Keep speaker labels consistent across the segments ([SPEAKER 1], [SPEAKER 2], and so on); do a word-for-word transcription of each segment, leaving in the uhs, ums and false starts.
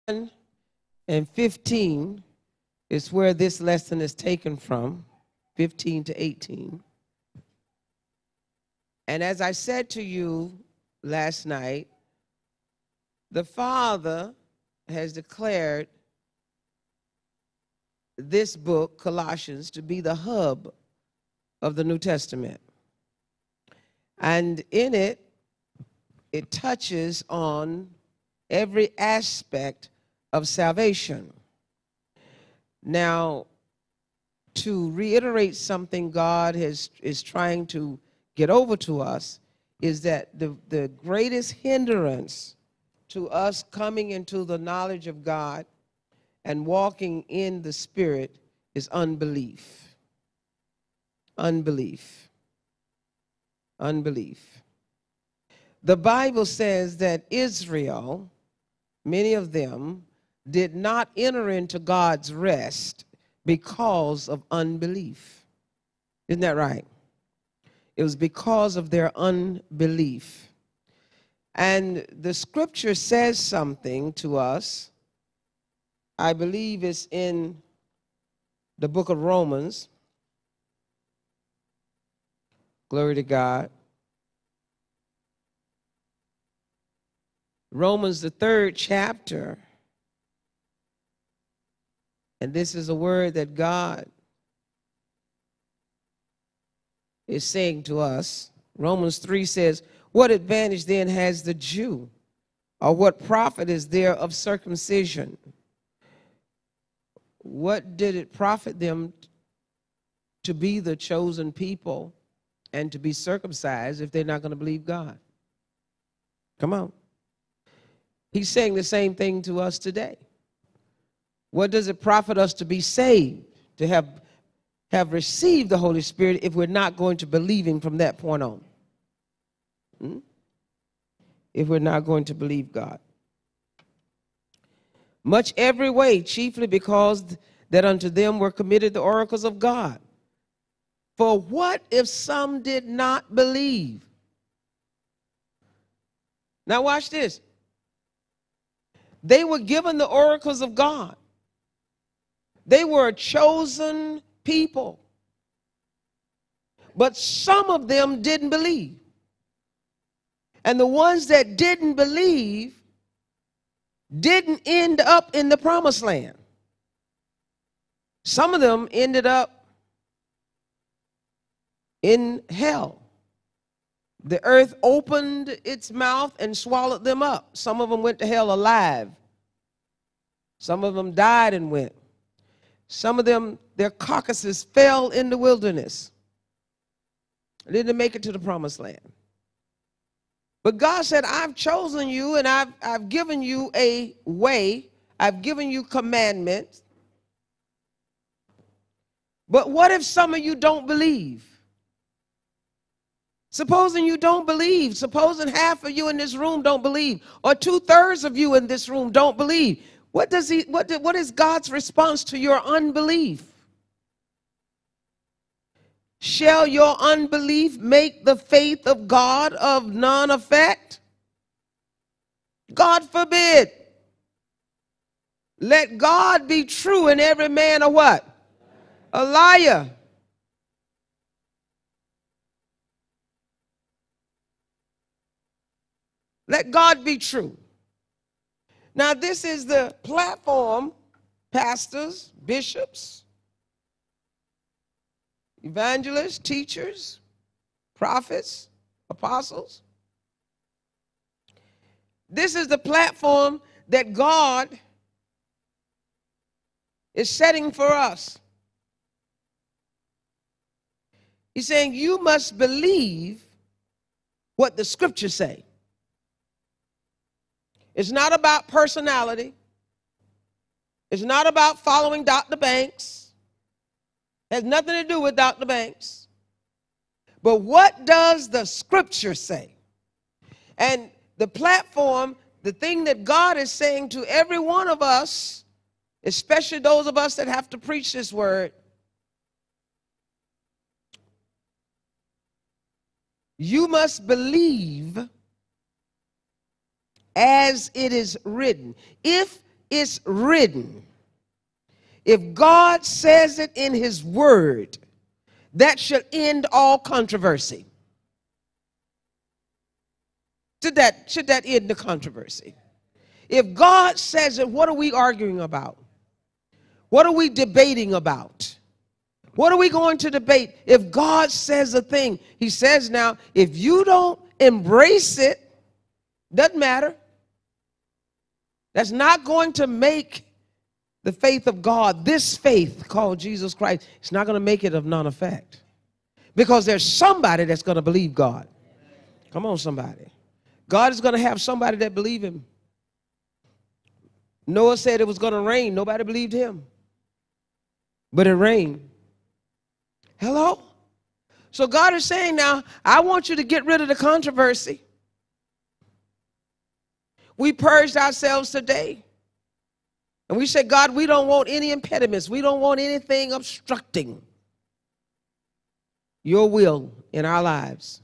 [SPEAKER 1] and fifteen is where this lesson is taken from, fifteen to eighteen. And as I said to you last night, the Father has declared this book, Colossians, to be the hub of the New Testament. And in it, it touches on every aspect of salvation. Now, to reiterate something God has, is trying to get over to us is that the, the greatest hindrance to us coming into the knowledge of God and walking in the Spirit is unbelief. Unbelief. Unbelief. The Bible says that Israel, many of them, did not enter into God's rest because of unbelief. Isn't that right? It was because of their unbelief. And the scripture says something to us. I believe it's in the book of Romans. Glory to God. Romans, the third chapter. And this is a word that God is saying to us. Romans three says, what advantage then has the Jew? Or what profit is there of circumcision? What did it profit them to be the chosen people and to be circumcised if they're not going to believe God? Come on. He's saying the same thing to us today. What does it profit us to be saved, to have, have received the Holy Spirit if we're not going to believe him from that point on? Hmm? If we're not going to believe God. Much every way, chiefly because that unto them were committed the oracles of God. For what if some did not believe? Now watch this. They were given the oracles of God. They were a chosen people. But some of them didn't believe. And the ones that didn't believe didn't end up in the promised land. Some of them ended up in hell. The earth opened its mouth and swallowed them up. Some of them went to hell alive. Some of them died and went. Some of them, their carcasses fell in the wilderness. They didn't make it to the promised land. But God said, I've chosen you and I've, I've given you a way. I've given you commandments. But what if some of you don't believe? Supposing you don't believe, supposing half of you in this room don't believe, or two-thirds of you in this room don't believe. What does he, what, what is God's response to your unbelief? Shall your unbelief make the faith of God of none effect? God forbid. Let God be true and every man a what? A liar. Let God be true. Now, this is the platform, pastors, bishops, evangelists, teachers, prophets, apostles. This is the platform that God is setting for us. He's saying you must believe what the scriptures say. It's not about personality. It's not about following Doctor Banks. It has nothing to do with Doctor Banks. But what does the scripture say? And the platform, the thing that God is saying to every one of us, especially those of us that have to preach this word, you must believe as it is written. If it's written. If God says it in his word, that shall end all controversy. Should that, should that end the controversy? If God says it, what are we arguing about? What are we debating about? What are we going to debate? If God says a thing, he says now, if you don't embrace it, doesn't matter. That's not going to make the faith of God, this faith called Jesus Christ, it's not going to make it of none effect. Because there's somebody that's going to believe God. Come on, somebody. God is going to have somebody that believe him. Noah said it was going to rain. Nobody believed him. But it rained. Hello? So God is saying now, I want you to get rid of the controversy. We purged ourselves today. And we said, God, we don't want any impediments. We don't want anything obstructing your will in our lives.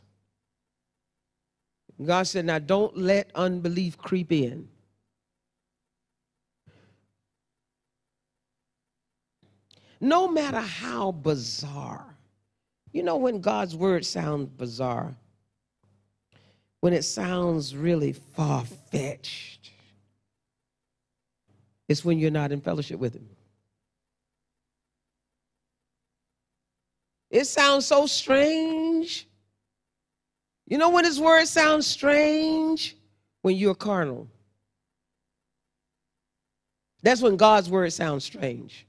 [SPEAKER 1] God said, now don't let unbelief creep in. No matter how bizarre. You know when God's word sounds bizarre? When it sounds really far-fetched. It's when you're not in fellowship with him. It sounds so strange. You know when his word sounds strange? When you're carnal. That's when God's word sounds strange.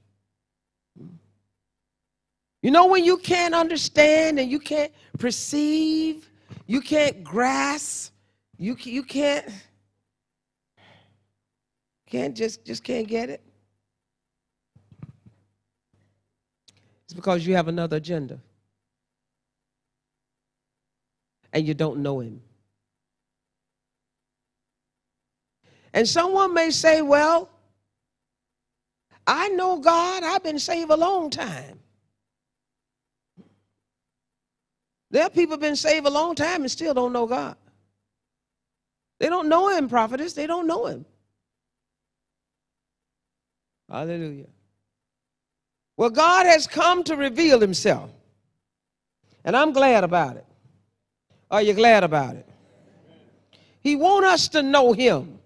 [SPEAKER 1] You know when you can't understand and you can't perceive, you can't grasp, you, you can't, can't just, just can't get it? It's because you have another agenda. And you don't know him. And someone may say, well, I know God, I've been saved a long time. There are people been saved a long time and still don't know God. They don't know him, prophetess. They don't know him. Hallelujah. Well, God has come to reveal himself. And I'm glad about it. Are you glad about it? He wants us to know him.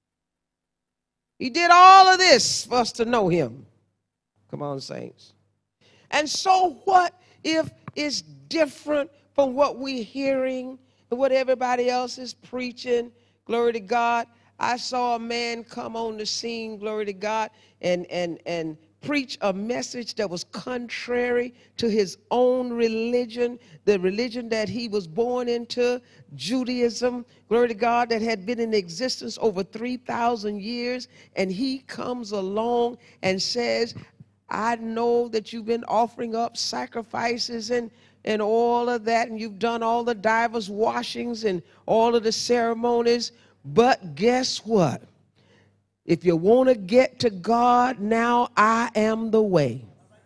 [SPEAKER 1] He did all of this for us to know him. Come on, saints. And so what if it's different from what we're hearing and what everybody else is preaching? Glory to God. I saw a man come on the scene, glory to God, and, and, and preach a message that was contrary to his own religion, the religion that he was born into, Judaism, glory to God, that had been in existence over three thousand years. And he comes along and says, I know that you've been offering up sacrifices and, and all of that, and you've done all the divers washings and all of the ceremonies, but guess what? If you want to get to God, now I am the way.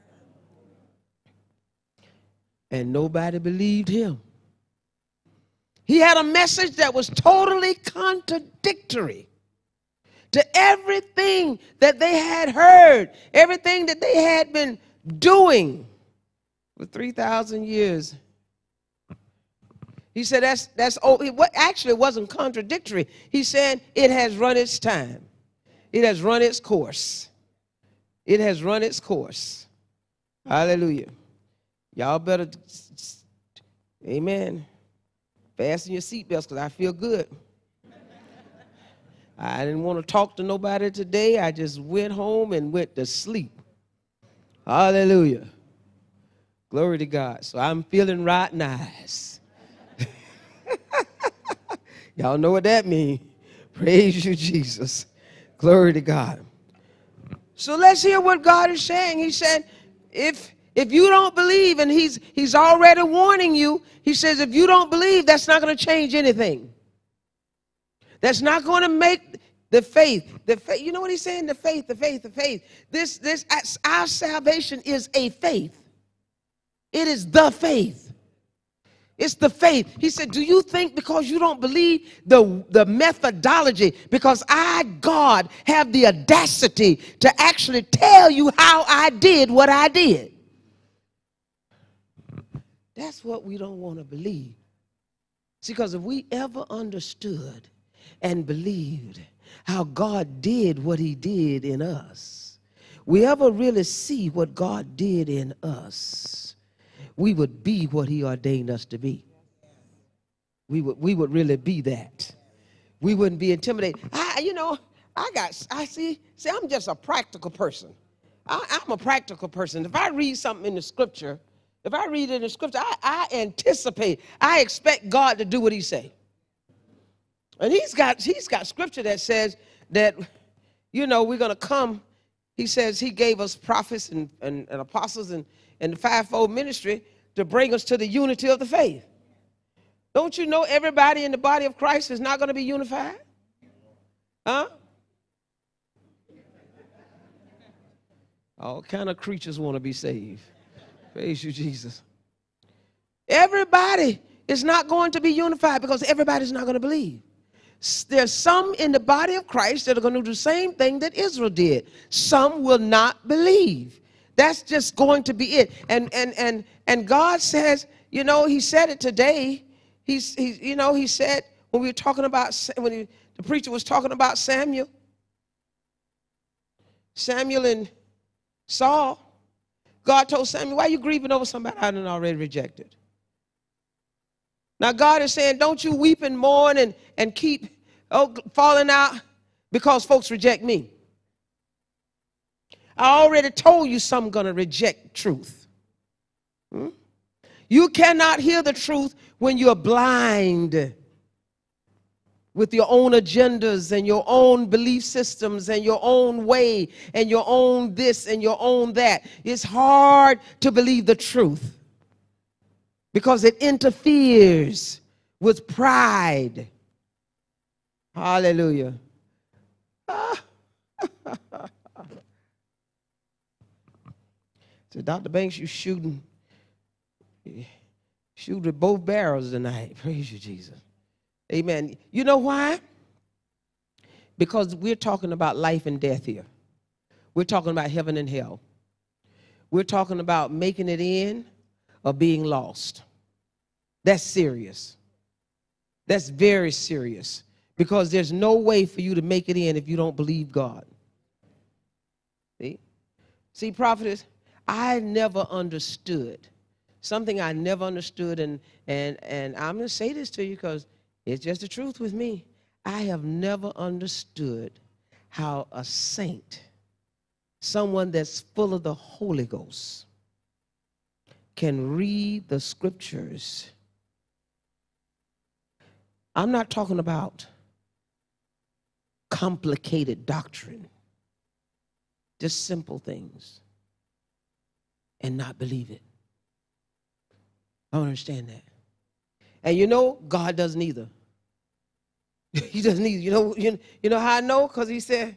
[SPEAKER 1] And nobody believed him. He had a message that was totally contradictory to everything that they had heard, everything that they had been doing for three thousand years. He said that's, that's oh, it, what, actually it wasn't contradictory. He said it has run its time. It has run its course. It has run its course. Hallelujah. Y'all better, amen, fasten your seatbelts because I feel good. I didn't want to talk to nobody today. I just went home and went to sleep. Hallelujah. Glory to God. So I'm feeling right nice. Y'all know what that means. Praise you, Jesus. Glory to God. So let's hear what God is saying. He said, if if you don't believe, and he's he's already warning you, he says, if you don't believe, that's not going to change anything. That's not going to make the faith. The faith. You know what he's saying? The faith, the faith, the faith. This, this, our salvation is a faith. It is the faith. It's the faith. He said, do you think because you don't believe the, the methodology, because I, God, have the audacity to actually tell you how I did what I did? That's what we don't want to believe. See, because if we ever understood and believed how God did what he did in us, we ever really see what God did in us, we would be what he ordained us to be. We would, we would really be that. We wouldn't be intimidated. I, you know, I got, I see, see, I'm just a practical person. I, I'm a practical person. If I read something in the scripture, if I read it in the scripture, I, I anticipate, I expect God to do what he say. And he's got, he's got scripture that says that, you know, we're going to come. He says he gave us prophets and, and, and apostles and, and the fivefold ministry to bring us to the unity of the faith. Don't you know everybody in the body of Christ is not going to be unified? Huh? All kind of creatures want to be saved. Praise you, Jesus. Everybody is not going to be unified because everybody's not going to believe. There's some in the body of Christ that are going to do the same thing that Israel did. Some will not believe. That's just going to be it. And and and and God says, you know, he said it today. He's, he, you know, he said when we were talking about, when he, the preacher was talking about Samuel, Samuel and Saul, God told Samuel, why are you grieving over somebody I done already rejected? Now God is saying, don't you weep and mourn and, and keep oh, falling out because folks reject me. I already told you some going to reject truth. Hmm? You cannot hear the truth when you're blind with your own agendas and your own belief systems and your own way and your own this and your own that. It's hard to believe the truth because it interferes with pride. Hallelujah. So Doctor Banks, you shooting. Shoot with both barrels tonight. Praise you, Jesus. Amen. You know why? Because we're talking about life and death here. We're talking about heaven and hell. We're talking about making it in or being lost. That's serious. That's very serious. Because there's no way for you to make it in if you don't believe God. See? See, prophetess, I never understood. Something I never understood, and, and, and I'm going to say this to you because it's just the truth with me. I have never understood how a saint, someone that's full of the Holy Ghost, can read the scriptures. I'm not talking about complicated doctrine, just simple things, and not believe it. I don't understand that. And you know, God doesn't either. He doesn't either. You know, you, you know how I know? Because he said,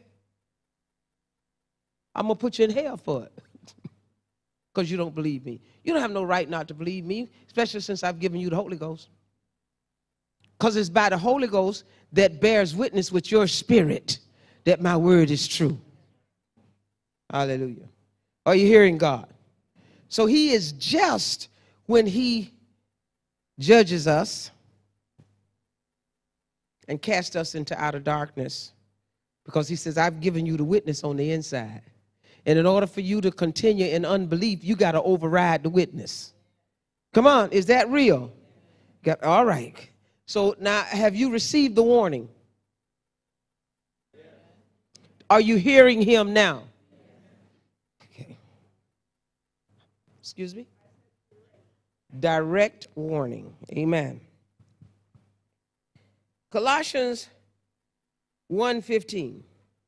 [SPEAKER 1] I'm going to put you in hell for it. Because you don't believe me. You don't have no right not to believe me, especially since I've given you the Holy Ghost. Because it's by the Holy Ghost that bears witness with your spirit that my word is true. Hallelujah. Are you hearing God? So he is just when he judges us and casts us into outer darkness, because he says, I've given you the witness on the inside. And in order for you to continue in unbelief, you got to override the witness. Come on, is that real? Got, all right. So now, have you received the warning? Are you hearing him now? Okay. Excuse me? Direct warning. Amen. Colossians one fifteen.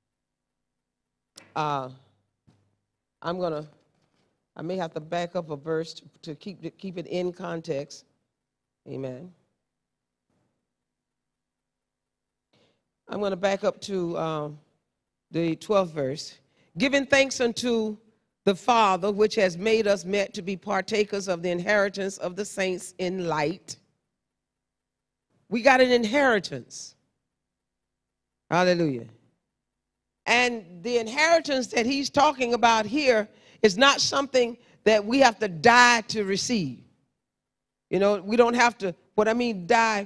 [SPEAKER 1] Uh, I'm going to, I may have to back up a verse to, to keep, to keep it in context. Amen. I'm going to back up to uh, the twelfth verse. Giving thanks unto the Father, which has made us meant to be partakers of the inheritance of the saints in light. We got an inheritance. Hallelujah. And the inheritance that he's talking about here is not something that we have to die to receive. You know, we don't have to, what I mean die,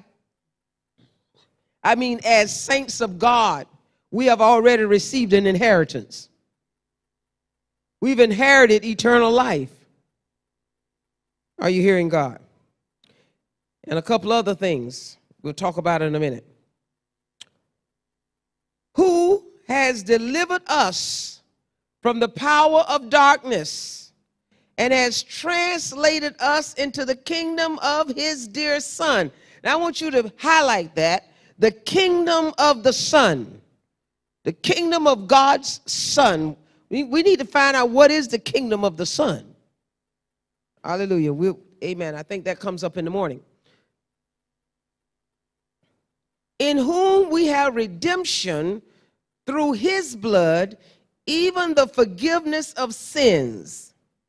[SPEAKER 1] I mean as saints of God, we have already received an inheritance. We've inherited eternal life. Are you hearing God? And a couple other things we'll talk about in a minute. Who has delivered us from the power of darkness and has translated us into the kingdom of his dear Son. Now I want you to highlight that. The kingdom of the Son. The kingdom of God's Son. We, we need to find out what is the kingdom of the Son. Hallelujah. We'll, amen. I think that comes up in the morning. In whom we have redemption through his blood, even the forgiveness of sins,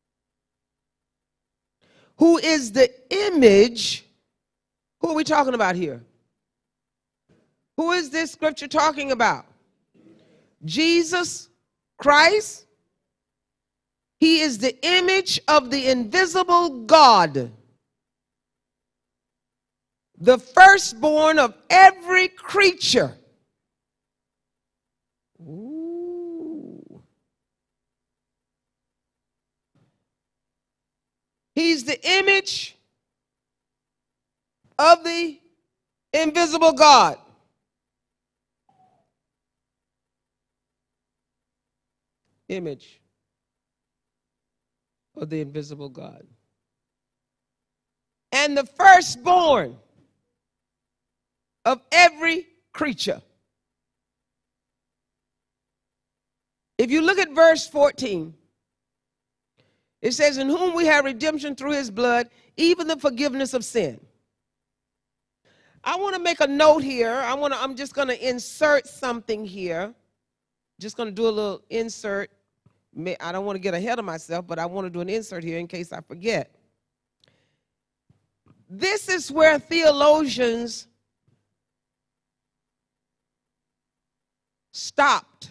[SPEAKER 1] who is the image. Who are we talking about here? Who is this scripture talking about? Jesus Christ. He is the image of the invisible God, the firstborn of every creature. Ooh. He's the image of the invisible God. Image of the invisible God. And the firstborn of every creature. If you look at verse fourteen, it says, in whom we have redemption through his blood, even the forgiveness of sin. I want to make a note here. I want to, I'm just going to insert something here. Just going to do a little insert. I don't want to get ahead of myself, but I want to do an insert here in case I forget. This is where theologians stopped.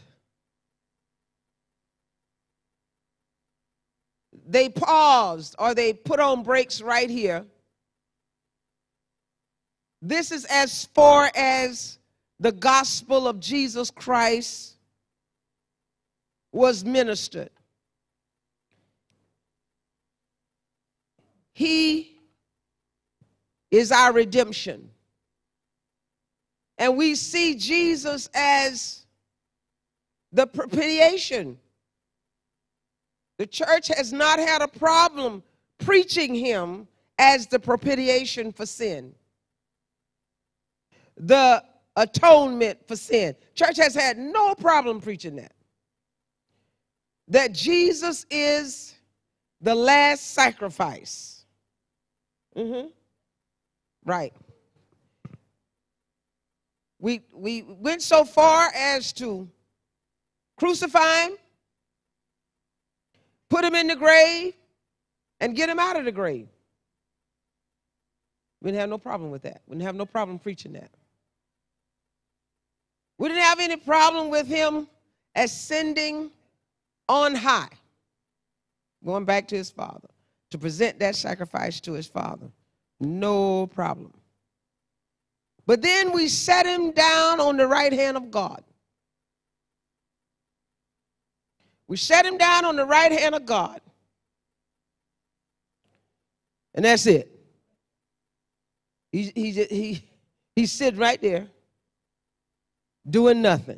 [SPEAKER 1] They paused or they put on brakes right here. This is as far as the gospel of Jesus Christ was ministered. He is our redemption. And we see Jesus as the propitiation. The church has not had a problem preaching him as the propitiation for sin, the atonement for sin. Church has had no problem preaching that. That Jesus is the last sacrifice. Mm-hmm. Right. We, we went so far as to crucify him, put him in the grave, and get him out of the grave. We didn't have no problem with that. We didn't have no problem preaching that. We didn't have any problem with him ascending on high, going back to his Father, to present that sacrifice to his Father. No problem. But then we set him down on the right hand of God. We set him down on the right hand of God. And that's it. He, he, he, he's sitting right there doing nothing.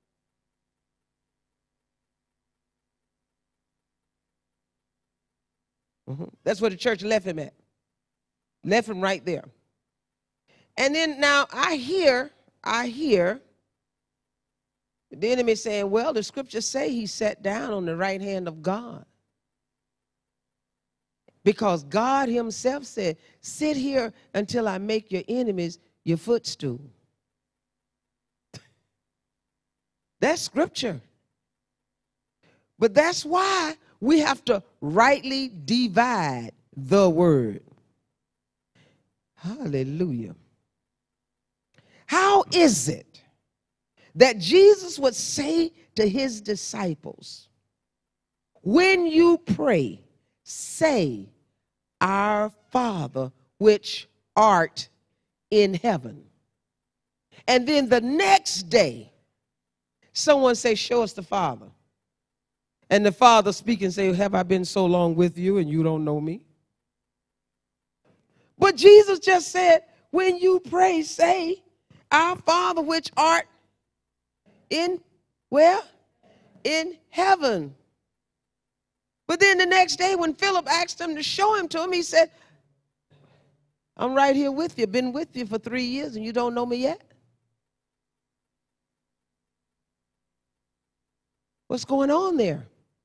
[SPEAKER 1] Mm-hmm. That's where the church left him at. Left him right there. And then now I hear, I hear the enemy saying, well, the scriptures say he sat down on the right hand of God. Because God himself said, sit here until I make your enemies your footstool. That's scripture. But that's why we have to rightly divide the word. Hallelujah. How is it that Jesus would say to his disciples, when you pray, say, our Father which art in heaven? And then the next day, someone say, show us the Father. And the Father speak and say, have I been so long with you and you don't know me? But Jesus just said, when you pray, say, our Father which art in, where? In heaven. But then the next day when Philip asked him to show him to him, he said, I'm right here with you, been with you for three years and you don't know me yet? What's going on there?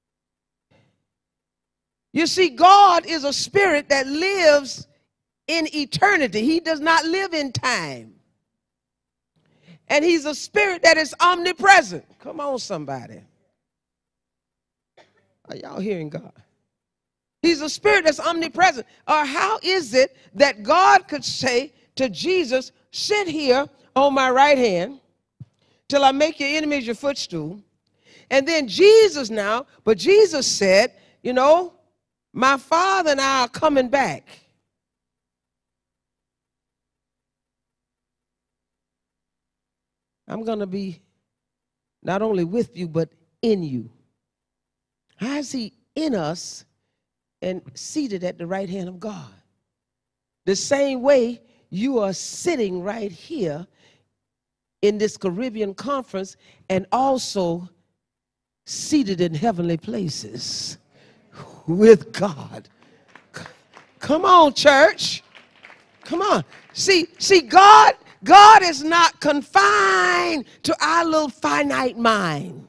[SPEAKER 1] You see, God is a spirit that lives in eternity. He does not live in time. And he's a spirit that is omnipresent. Come on, somebody. Are y'all hearing God? He's a spirit that's omnipresent. Or how is it that God could say to Jesus, sit here on my right hand till I make your enemies your footstool? And then Jesus now, but Jesus said, you know, my Father and I are coming back. I'm going to be not only with you, but in you. How is he in us and seated at the right hand of God? The same way you are sitting right here in this Caribbean conference and also seated in heavenly places with God. Come on, church. Come on. See, see, God, God is not confined to our little finite mind.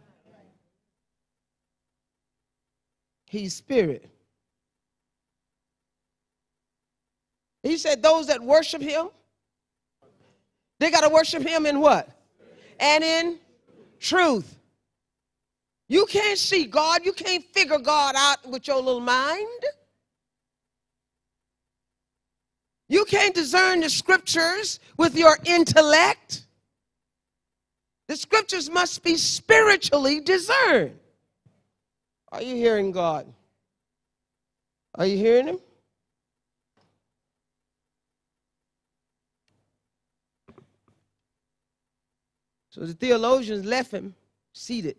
[SPEAKER 1] He's spirit. He said those that worship him, they got to worship him in what? And in truth. You can't see God. You can't figure God out with your little mind. You can't discern the scriptures with your intellect. The scriptures must be spiritually discerned. Are you hearing God? Are you hearing him? So the theologians left him seated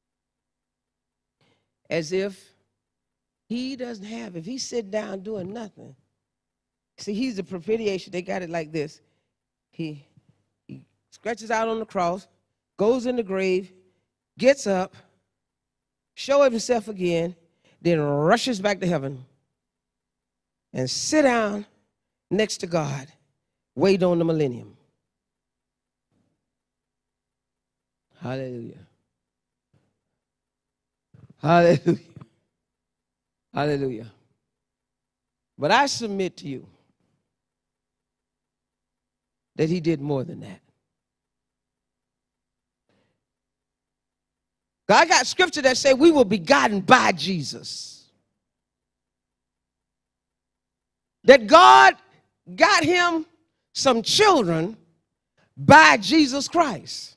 [SPEAKER 1] as if he doesn't have, if he's sitting down doing nothing. See, he's the propitiation. They got it like this. He, he stretches out on the cross, goes in the grave, gets up, shows himself again, then rushes back to heaven and sit down next to God, wait on the millennium. Hallelujah. Hallelujah. Hallelujah. But I submit to you that he did more than that. God got scripture that say we were begotten by Jesus. That God got him some children by Jesus Christ.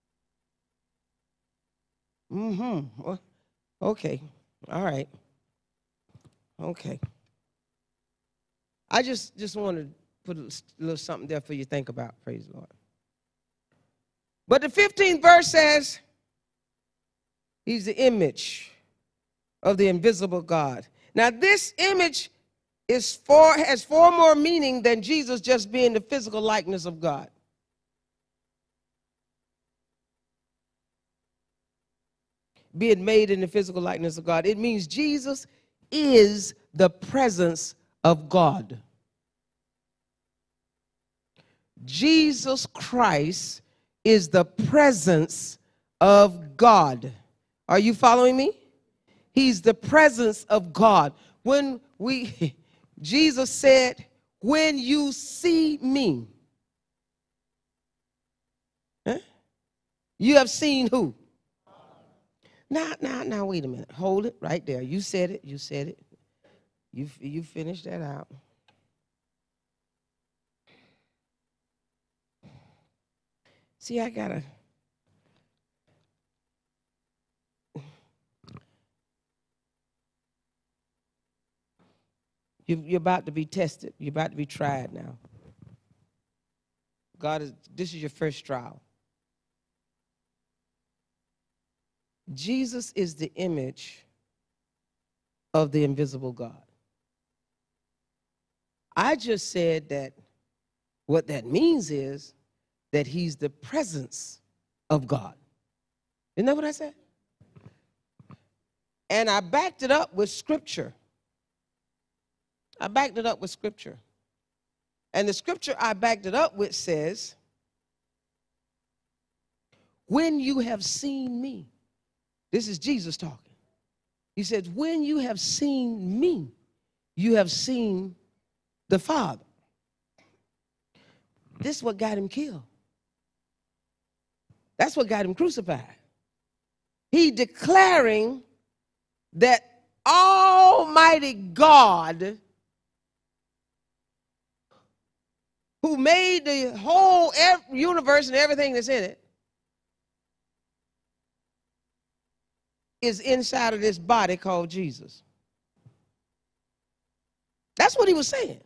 [SPEAKER 1] Mm-hmm. Well, okay. All right. Okay. I just, just want to put a little something there for you to think about. Praise the Lord. But the fifteenth verse says, he's the image of the invisible God. Now, this image is for, has far more meaning than Jesus just being the physical likeness of God. Being made in the physical likeness of God. It means Jesus is the presence of God. Jesus Christ is the presence of God. Are you following me? He's the presence of God. When we, Jesus said, when you see me, huh? You have seen who? Now, now, now, wait a minute. Hold it right there. You said it. You said it. You, you finished that out. See, I got to. You, you're about to be tested. You're about to be tried now. God is, this is your first trial. Jesus is the image of the invisible God. I just said that what that means is that he's the presence of God. Isn't that what I said? And I backed it up with scripture. I backed it up with scripture. And the scripture I backed it up with says, when you have seen me, this is Jesus talking. He says, when you have seen me, you have seen the Father. This is what got him killed. That's what got him crucified. He declaring that Almighty God, who made the whole universe and everything that's in it, is inside of this body called Jesus. That's what he was saying.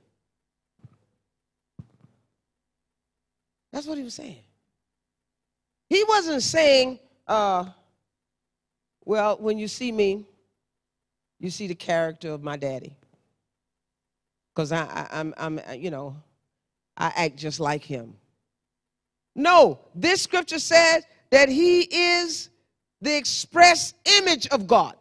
[SPEAKER 1] That's what he was saying. He wasn't saying, uh, well, when you see me, you see the character of my daddy. Because I, I, I'm, I'm, you know, I act just like him. No, this scripture says that he is the express image of God.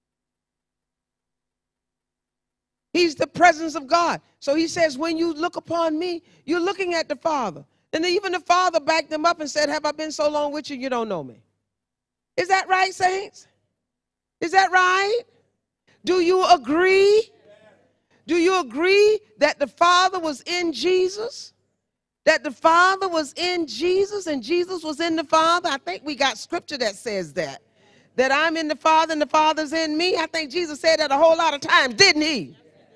[SPEAKER 1] He's the presence of God. So he says, when you look upon me, you're looking at the Father. And even the Father backed him up and said, have I been so long with you, you don't know me? Is that right, saints? Is that right? Do you agree? Do you agree that the Father was in Jesus? That the Father was in Jesus and Jesus was in the Father? I think we got scripture that says that. That I'm in the Father and the Father's in me. I think Jesus said that a whole lot of times, didn't he?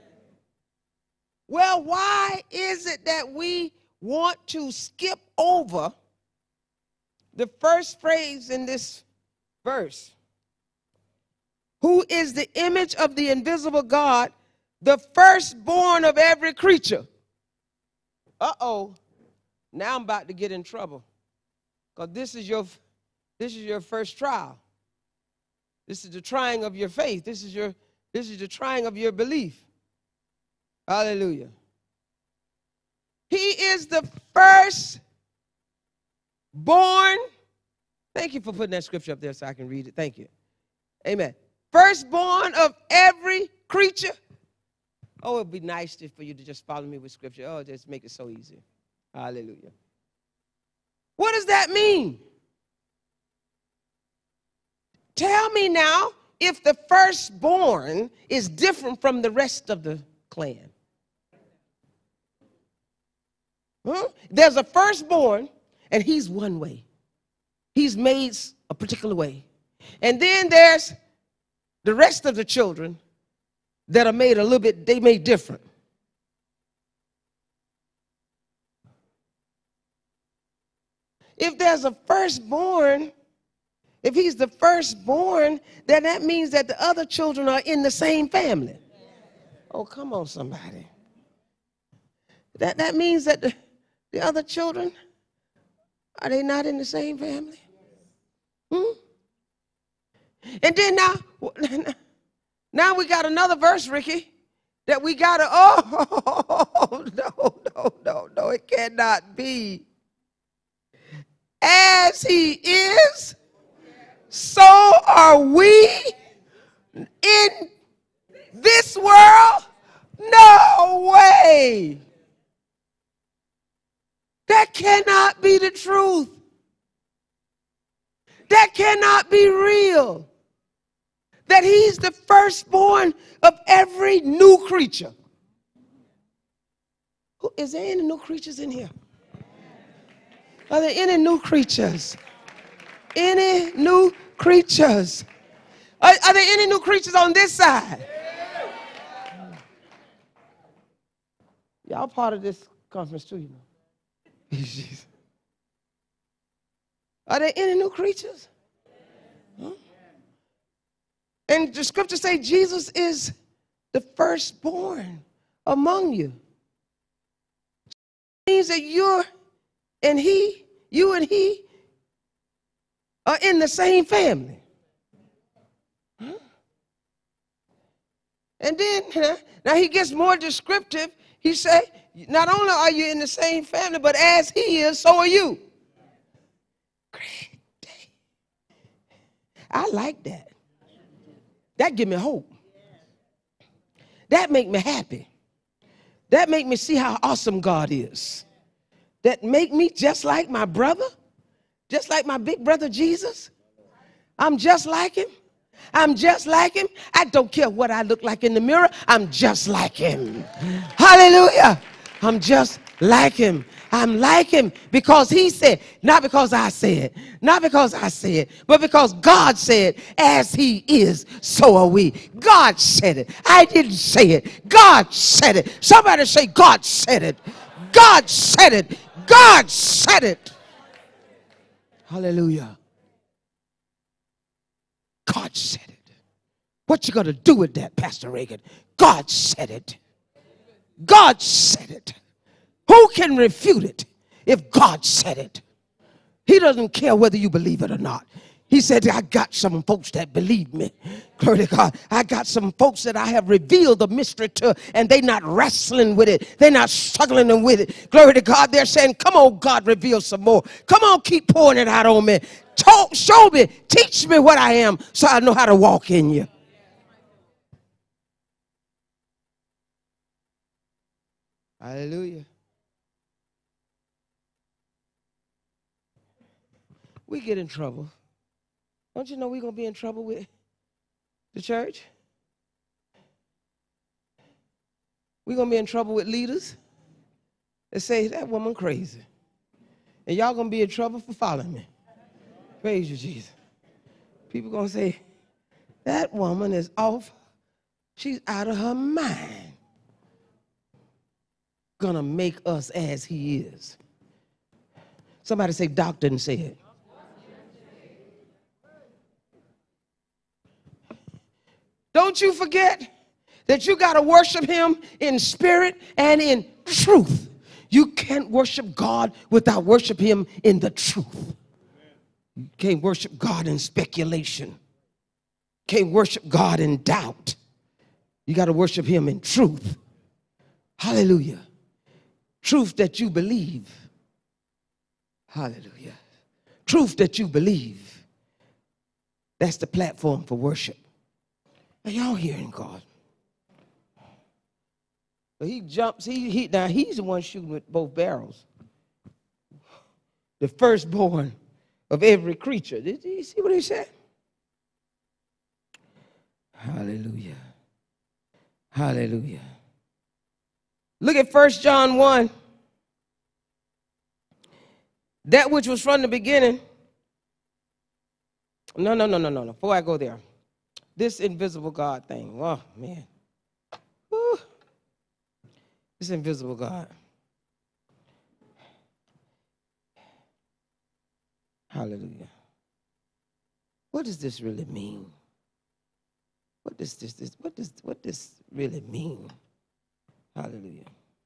[SPEAKER 1] Well, why is it that we want to skip over the first phrase in this verse? Who is the image of the invisible God, the firstborn of every creature? Uh-oh. Now I'm about to get in trouble. Because this is your this is your first trial. This is the trying of your faith. This is your this is the trying of your belief. Hallelujah. He is the first born. Thank you for putting that scripture up there so I can read it. Thank you. Amen. Firstborn of every creature. Oh, it would be nice to, for you to just follow me with scripture. Oh, just make it so easy. Hallelujah. What does that mean? Tell me now if the firstborn is different from the rest of the clan. Huh? There's a firstborn, and he's one way. He's made a particular way. And then there's the rest of the children that are made a little bit, they made different. If there's a firstborn, if he's the firstborn, then that means that the other children are in the same family. Oh, come on, somebody. That, that means that the, the other children, are they not in the same family? Hmm? And then now, now we got another verse, Ricky, that we got to, oh, no, no, no, no, it cannot be. As he is, so are we in this world? No way. That cannot be the truth. That cannot be real. That he's the firstborn of every new creature. Is there any new creatures in here? Are there any new creatures? Any new creatures? Are, are there any new creatures on this side? Y'all part of this conference too, you know. Jesus. Are there any new creatures? Huh? And the scripture say Jesus is the firstborn among you. It means that you're and he, you and he are in the same family. Huh? And then, huh, now he gets more descriptive. He said, not only are you in the same family, but as he is, so are you. Great day. I like that. That give me hope. That make me happy. That make me see how awesome God is. That make me just like my brother, just like my big brother Jesus. I'm just like him. I'm just like him. I don't care what I look like in the mirror. I'm just like him. Hallelujah. I'm just like him. I'm like him because he said, not because I said, not because I said, but because God said, as he is, so are we. God said it. I didn't say it. God said it. Somebody say, God said it. God said it. God said it. Hallelujah. God said it. What you going to do with that, Pastor Reagan? God said it. God said it. Who can refute it if God said it? He doesn't care whether you believe it or not. He said, I got some folks that believe me. Glory to God. I got some folks that I have revealed the mystery to, and they're not wrestling with it. They're not struggling with it. Glory to God. They're saying, come on, God, reveal some more. Come on, keep pouring it out on me. Talk, show me, teach me what I am so I know how to walk in you. Hallelujah. We get in trouble. Don't you know we're going to be in trouble with the church? We're going to be in trouble with leaders that say, that woman crazy. And y'all going to be in trouble for following me. Praise you, Jesus. People going to say, that woman is off. She's out of her mind. Going to make us as he is. Somebody say, Doc didn't say it. Don't you forget that you got to worship him in spirit and in truth. You can't worship God without worship him in the truth. You can't worship God in speculation. Can't worship God in doubt. You got to worship him in truth. Hallelujah. Truth that you believe. Hallelujah. Truth that you believe. That's the platform for worship. Are y'all hearing God? But he jumps, he, he now he's the one shooting with both barrels. The firstborn of every creature. Did you see what he said? Hallelujah. Hallelujah. Look at First John one. That which was from the beginning. No, no, no, no, no, no. Before I go there. This invisible God thing. Oh, man. Woo. This invisible God. Hallelujah. What does this really mean? What does this, this what does what does really mean? Hallelujah.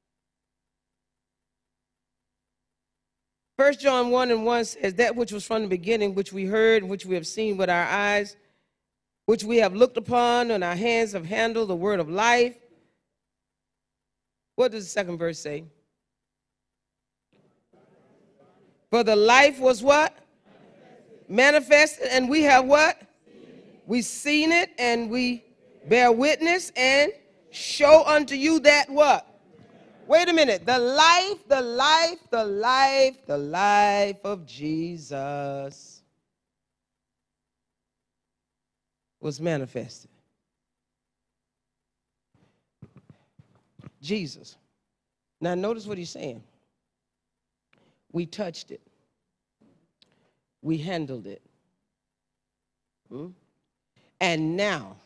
[SPEAKER 1] First John one and one says, that which was from the beginning, which we heard, which we have seen with our eyes, which we have looked upon, and our hands have handled, the word of life. What does the second verse say? For the life was what? Manifested, and we have what? We seen it, and we bear witness and show unto you that what? Wait a minute. The life, the life, the life, the life of Jesus was manifested. Jesus. Now notice what he's saying. We touched it. We handled it. Hmm? And now,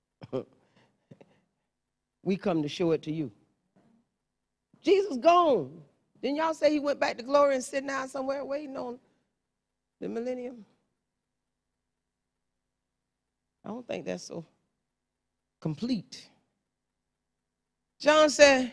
[SPEAKER 1] we come to show it to you. Jesus gone. Didn't y'all say he went back to glory and sitting down somewhere waiting on the millennium? I don't think that's so complete. John said,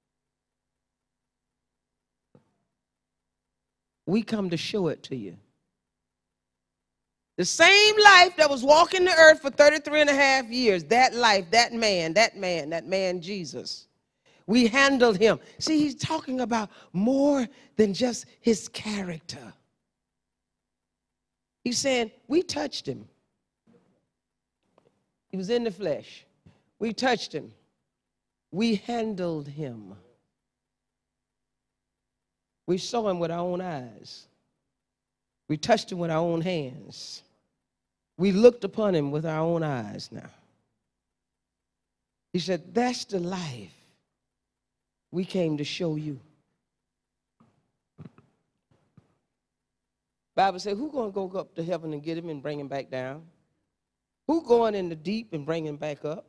[SPEAKER 1] we come to show it to you. The same life that was walking the earth for thirty-three and a half years, that life, that man, that man, that man, Jesus, we handled him. See, he's talking about more than just his character. He's saying, we touched him. He was in the flesh. We touched him. We handled him. We saw him with our own eyes. We touched him with our own hands. We looked upon him with our own eyes now. He said, that's the life we came to show you. Bible said, who going to go up to heaven and get him and bring him back down? Who going in the deep and bring him back up?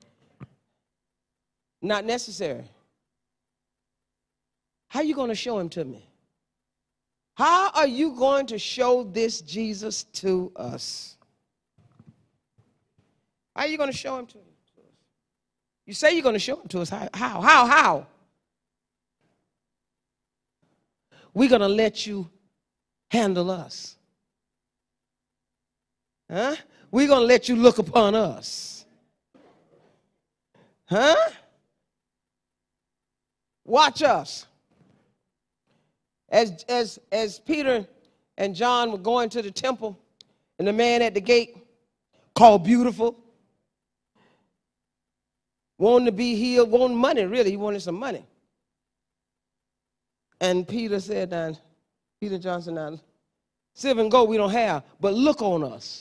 [SPEAKER 1] Not necessary. How are you going to show him to me? How are you going to show this Jesus to us? How are you going to show him to us? You say you're going to show him to us. How? How? How? How? We're going to let you handle us. Huh? We're going to let you look upon us. Huh? Watch us. As, as, as Peter and John were going to the temple, and the man at the gate, called Beautiful, wanted to be healed, wanted money, really. He wanted some money. And Peter said, now, Peter Johnson, now, silver and gold we don't have, but look on us.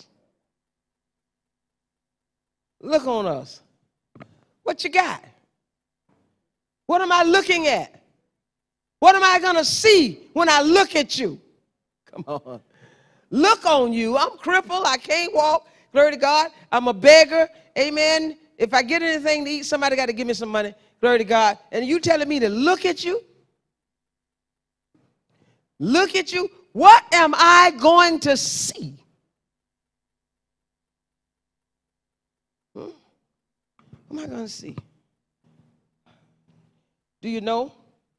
[SPEAKER 1] Look on us. What you got? What am I looking at? What am I going to see when I look at you? Come on. Look on you. I'm crippled. I can't walk. Glory to God. I'm a beggar. Amen. If I get anything to eat, somebody got to give me some money. Glory to God. And you telling me to look at you? Look at you? What am I going to see? Hmm? What am I going to see? Do you know?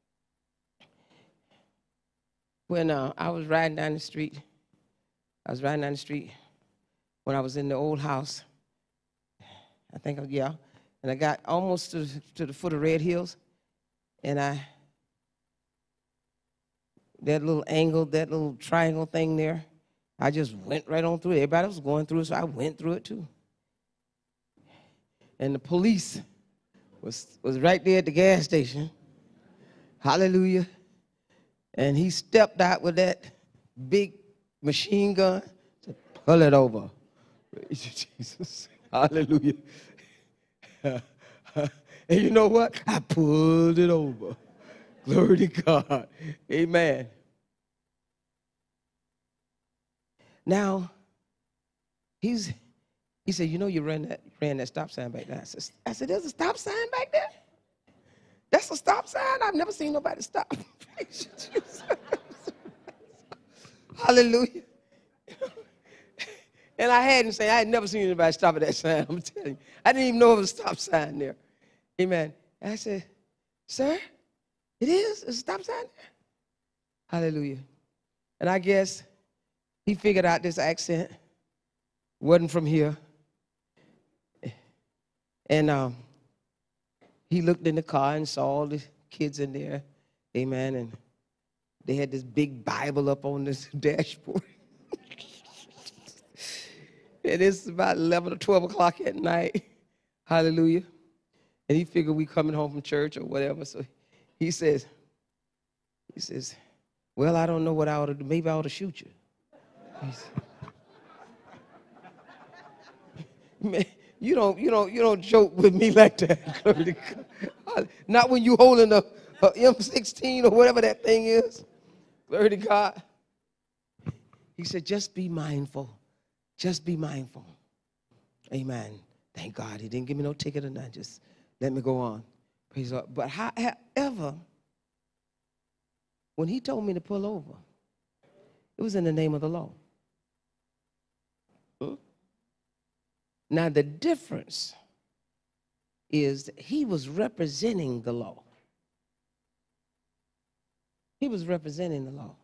[SPEAKER 1] When uh, I was riding down the street, I was riding down the street when I was in the old house. I think, yeah. And I got almost to, to the foot of Red Hills. And I, that little angle, that little triangle thing there, I just went right on through it. Everybody was going through it, so I went through it too. And the police was, was right there at the gas station. Hallelujah. And he stepped out with that big machine gun to pull it over. Praise you, Jesus. Hallelujah. And you know what? I pulled it over. Glory to God. Amen. Now, he's he said, you know you ran that, ran that stop sign back there. I said, I said, there's a stop sign back there? That's a stop sign? I've never seen nobody stop. Hallelujah. And I hadn't said, I had never seen anybody stop at that sign. I'm telling you. I didn't even know it was a stop sign there. Amen. And I said, sir, it is? It's a stop sign there? Hallelujah. And I guess he figured out this accent wasn't from here. And um, he looked in the car and saw all the kids in there. Amen. And they had this big Bible up on this dashboard. And it's about eleven or twelve o'clock at night. Hallelujah. And he figured we coming home from church or whatever. So he says, he says, well, I don't know what I ought to do. Maybe I ought to shoot you. Man, you don't, you don't, you don't joke with me like that. Not when you holding a, a M sixteen or whatever that thing is. Glory to God. He said, just be mindful. Just be mindful. Amen. Thank God he didn't give me no ticket or nothing. Just let me go on. Praise God. But however, when he told me to pull over, it was in the name of the law. Hmm? Now the difference is that he was representing the law. He was representing the law.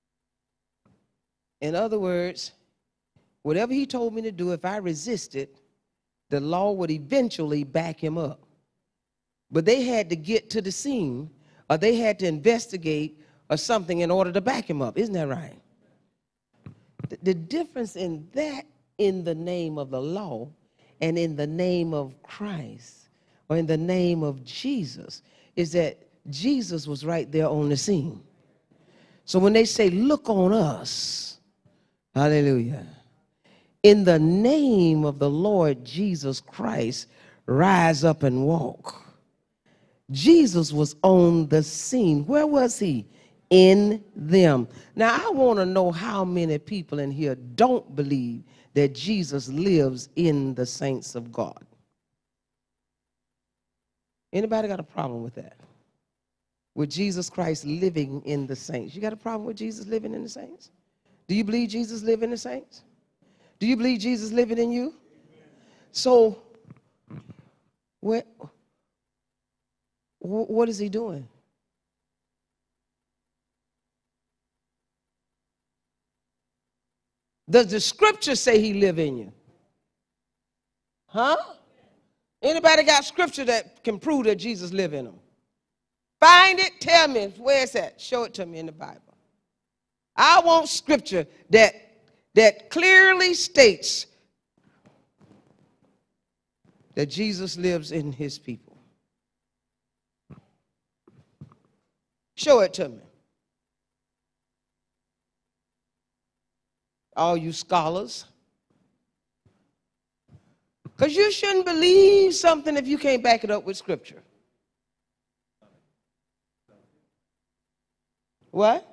[SPEAKER 1] In other words, whatever he told me to do, if I resisted, the law would eventually back him up. But they had to get to the scene, or they had to investigate or something in order to back him up. Isn't that right? The, the difference in that, in the name of the law and in the name of Christ, or in the name of Jesus, is that Jesus was right there on the scene. So when they say, look on us, hallelujah, in the name of the Lord Jesus Christ, rise up and walk. Jesus was on the scene. Where was he? In them. Now, I want to know how many people in here don't believe that Jesus lives in the saints of God. Anybody got a problem with that? With Jesus Christ living in the saints? You got a problem with Jesus living in the saints? Do you believe Jesus lives in the saints? Do you believe Jesus living in you? So, what, what is he doing? Does the scripture say he live in you? Huh? Anybody got scripture that can prove that Jesus live in them? Find it, tell me, where it's at. Show it to me in the Bible. I want scripture that, that clearly states that Jesus lives in his people. Show it to me. All you scholars. Because you shouldn't believe something if you can't back it up with scripture. What?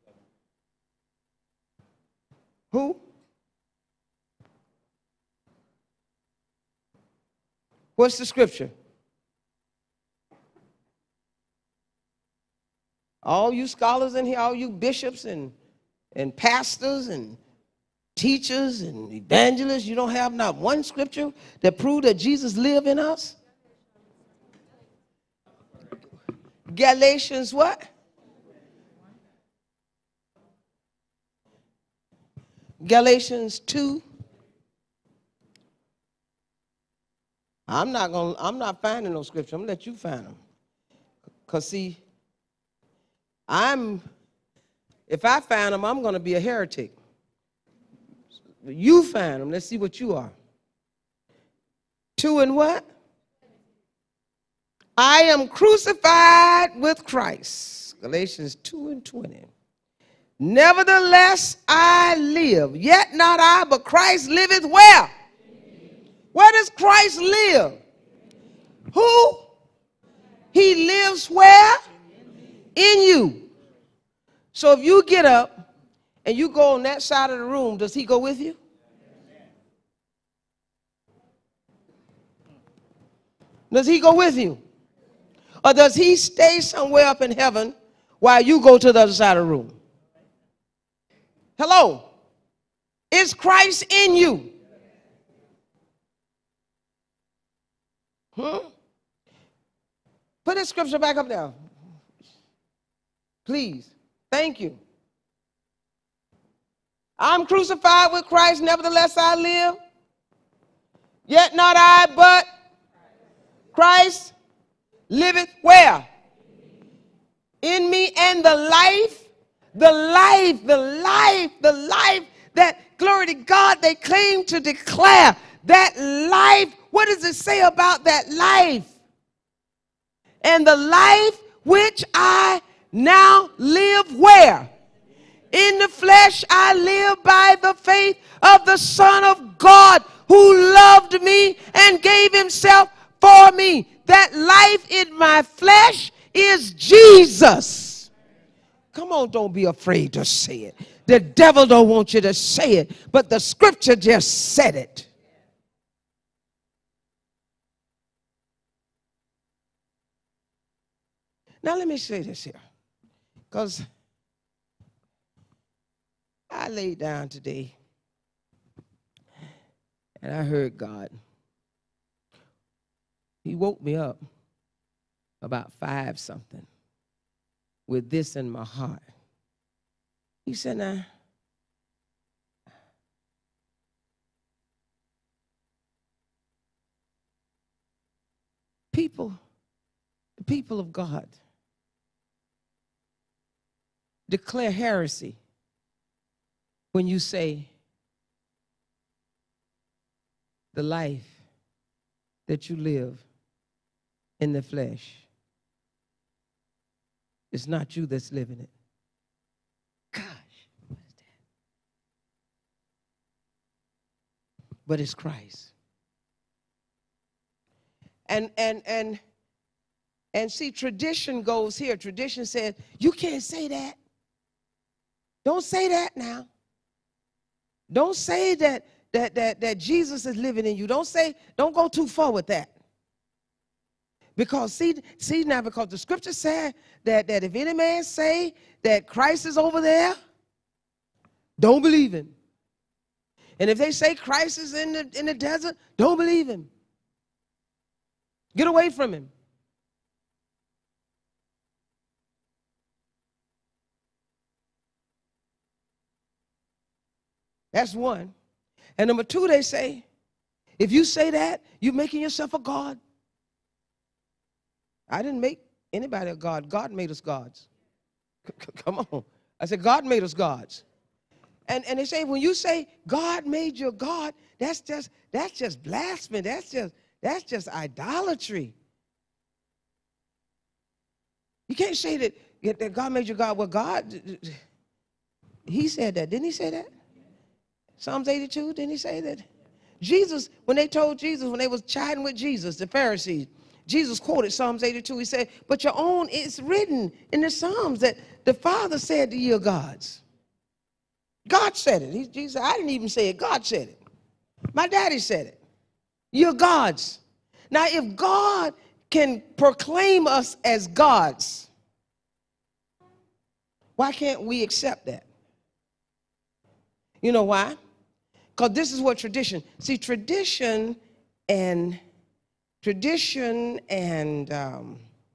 [SPEAKER 1] Who? What's the scripture? All you scholars in here, all you bishops and, and pastors and teachers and evangelists, you don't have not one scripture that proves that Jesus lives in us? Galatians what? Galatians two. I'm not going I'm not finding no scripture. I'm going to let you find them. Because see, I'm if I find them, I'm going to be a heretic. You find them. Let's see what you are. Two and what? I am crucified with Christ. Galatians two and twenty. Nevertheless I live, yet not I, but Christ liveth where? Where does Christ live? Who? He lives where? In you. So if you get up and you go on that side of the room, does he go with you? Does he go with you? Or does he stay somewhere up in heaven while you go to the other side of the room? Hello? Is Christ in you? Hmm? Put that scripture back up there. Please. Thank you. I'm crucified with Christ, nevertheless I live. Yet not I, but Christ liveth where? In me. And the life, the life, the life, the life that, glory to God, they claim to declare. That life, what does it say about that life? And the life which I now live where? In the flesh I live by the faith of the Son of God who loved me and gave himself for me. That life in my flesh is Jesus. Come on, don't be afraid to say it. The devil don't want you to say it, but the scripture just said it. Now let me say this here, because I laid down today and I heard God. He woke me up about five something with this in my heart. He said, now, people, the people of God declare heresy when you say the life that you live in the flesh, it's not you that's living it. Gosh, what is that? But it's Christ. And and and and see, tradition goes here. Tradition says, you can't say that. Don't say that now. Don't say that that that that Jesus is living in you. Don't say, don't go too far with that. Because see, see now, because the scripture said that, that if any man say that Christ is over there, don't believe him. And if they say Christ is in the, in the desert, don't believe him. Get away from him. That's one. And number two, they say, if you say that, you're making yourself a God. I didn't make anybody a God. God made us gods. Come on. I said, God made us gods. And, and they say, when you say God made you a God, that's just, that's just blasphemy. That's just, that's just idolatry. You can't say that, that God made you God. Well, God, he said that. Didn't he say that? Psalms eighty-two, didn't he say that? Jesus, when they told Jesus, when they was chiding with Jesus, the Pharisees, Jesus quoted Psalms eighty-two. He said, but your own, it's written in the Psalms that the Father said to your gods. God said it. He, Jesus, I didn't even say it. God said it. My daddy said it. You're gods. Now, if God can proclaim us as gods, why can't we accept that? You know why? Because this is what tradition. See, tradition and tradition and um,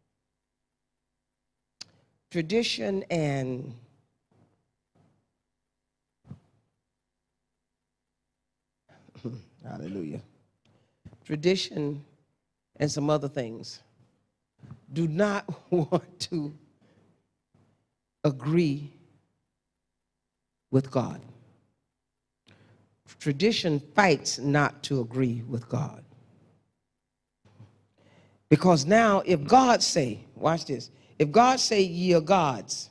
[SPEAKER 1] tradition and hallelujah. Tradition and some other things do not want to agree with God. Tradition fights not to agree with God. Because now if God say, watch this, if God say ye are gods,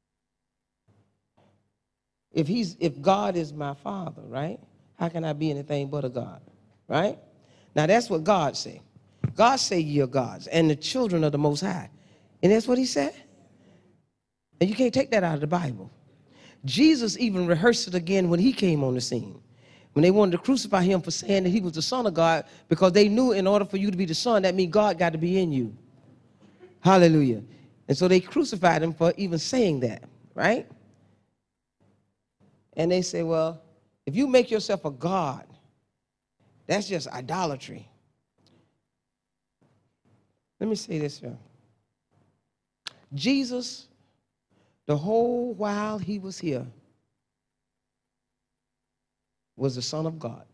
[SPEAKER 1] if he's if God is my father, right? How can I be anything but a God? Right? Now that's what God say. God say ye are gods and the children of the Most High. And that's what he said. And you can't take that out of the Bible. Jesus even rehearsed it again when he came on the scene. When they wanted to crucify him for saying that he was the Son of God, because they knew in order for you to be the Son, that means God got to be in you. Hallelujah. And so they crucified him for even saying that, right? And they say, well, if you make yourself a God, that's just idolatry. Let me say this here. Jesus, the whole while he was here, was the Son of God.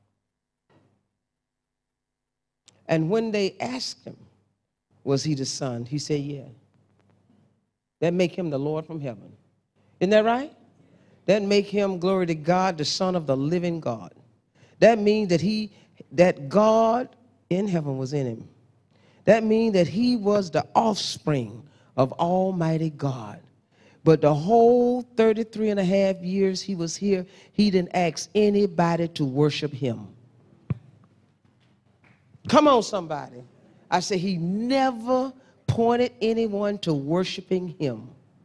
[SPEAKER 1] And when they asked him, was he the Son? He said, yeah. That make him the Lord from heaven. Isn't that right? That make him, glory to God, the Son of the living God. That means that he, that God in heaven was in him. That means that he was the offspring of Almighty God. But the whole thirty-three and a half years he was here, he didn't ask anybody to worship him. Come on, somebody. I say he never pointed anyone to worshiping him.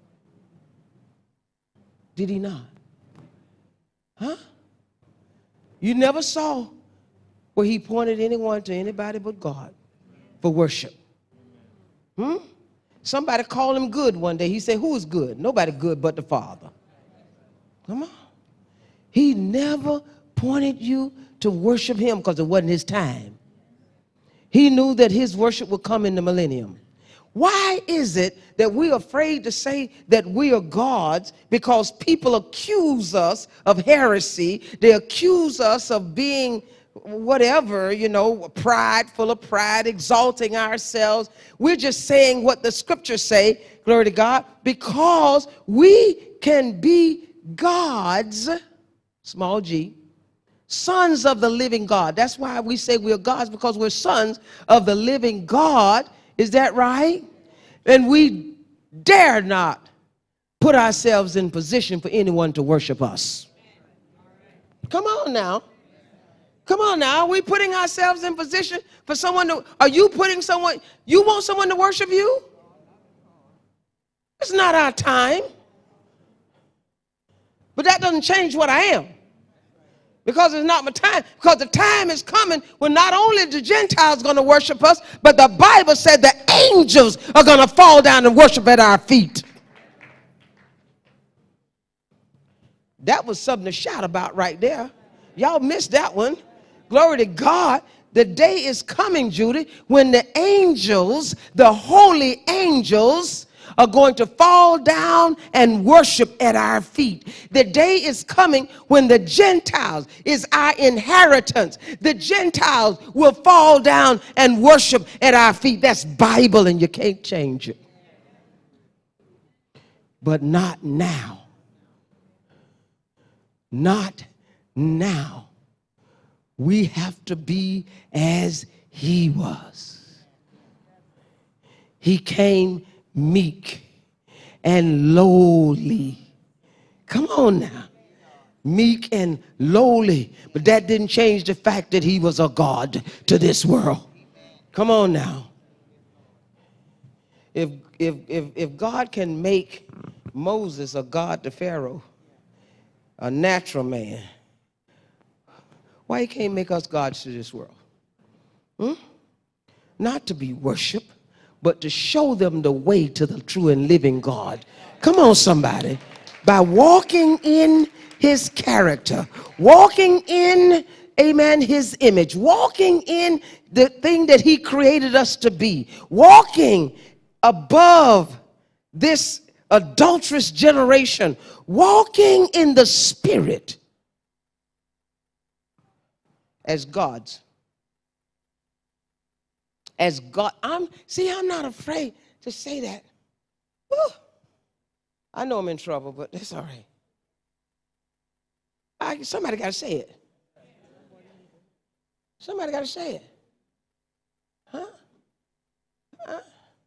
[SPEAKER 1] Did he not? Huh? You never saw where he pointed anyone to anybody but God for worship. Hmm? Somebody called him good one day. He said, who is good? Nobody good but the Father. Come on. He never pointed you to worship him because it wasn't his time. He knew that his worship would come in the millennium. Why is it that we're afraid to say that we are gods? Because people accuse us of heresy. They accuse us of being whatever, you know, pride, full of pride, exalting ourselves. We're just saying what the scriptures say, glory to God, because we can be gods, small g, sons of the living God. That's why we say we're gods, because we're sons of the living God. Is that right? And we dare not put ourselves in position for anyone to worship us. Come on now. Come on now. Are we putting ourselves in position for someone to, are you putting someone, you want someone to worship you? It's not our time. But that doesn't change what I am. Because it's not my time. Because the time is coming when not only the Gentiles going to worship us, but the Bible said the angels are going to fall down and worship at our feet. That was something to shout about right there. Y'all missed that one. Glory to God. The day is coming, Judy, when the angels, the holy angels, are going to fall down and worship at our feet. The day is coming when the Gentiles is our inheritance. The Gentiles will fall down and worship at our feet. That's Bible and you can't change it. But not now. Not now. We have to be as he was. He came meek and lowly. Come on now. Meek and lowly. But that didn't change the fact that he was a God to this world. Come on now. If, if, if, if God can make Moses a God to Pharaoh, a natural man, why he can't make us gods to this world? Hmm? Not to be worshiped, but to show them the way to the true and living God. Come on, somebody. By walking in his character, walking in, amen, his image, walking in the thing that he created us to be, walking above this adulterous generation, walking in the spirit as gods. As God, I'm, see, I'm not afraid to say that. Whew. I know I'm in trouble, but that's all right. I, somebody got to say it. Somebody got to say it. Huh? Huh?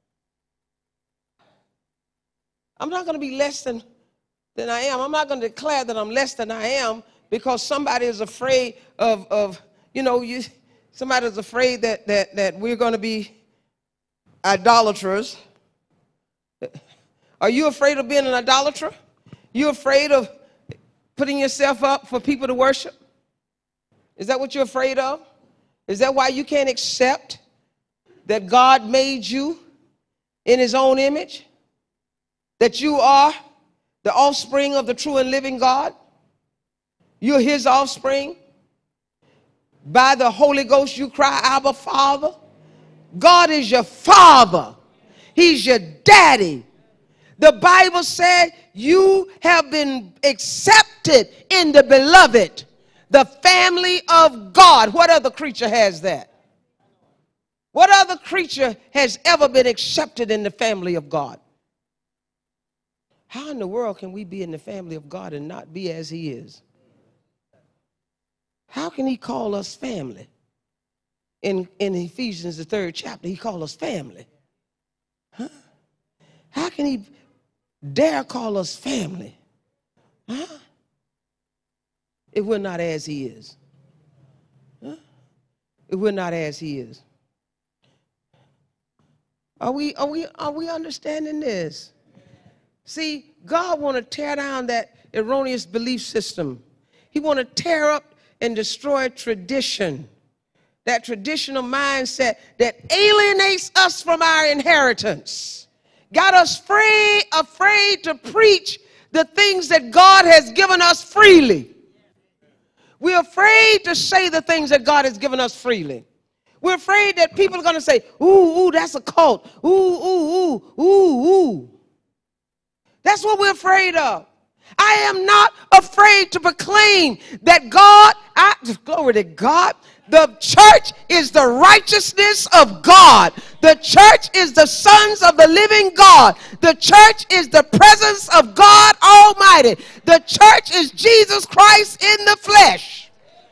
[SPEAKER 1] I'm not going to be less than, than I am. I'm not going to declare that I'm less than I am because somebody is afraid of, of you know, you... Somebody's afraid that, that, that we're going to be idolaters. Are you afraid of being an idolater? You afraid of putting yourself up for people to worship? Is that what you're afraid of? Is that why you can't accept that God made you in his own image? That you are the offspring of the true and living God? You're his offspring? By the Holy Ghost, you cry, Abba, Father. God is your father. He's your daddy. The Bible said you have been accepted in the beloved, the family of God. What other creature has that? What other creature has ever been accepted in the family of God? How in the world can we be in the family of God and not be as he is? How can he call us family? In, in Ephesians, the third chapter, he called us family. Huh? How can he dare call us family? Huh? If we're not as he is. Huh? If we're not as he is. Are we, are we, are we understanding this? See, God want to tear down that erroneous belief system. He want to tear up and destroy tradition, that traditional mindset that alienates us from our inheritance. got us free, afraid to preach the things that God has given us freely. We're afraid to say the things that God has given us freely. We're afraid that people are going to say, ooh, ooh, that's a cult. Ooh, ooh, ooh, ooh, ooh. That's what we're afraid of. I am not afraid to proclaim that God, I, glory to God, the church is the righteousness of God. The church is the sons of the living God. The church is the presence of God Almighty. The church is Jesus Christ in the flesh.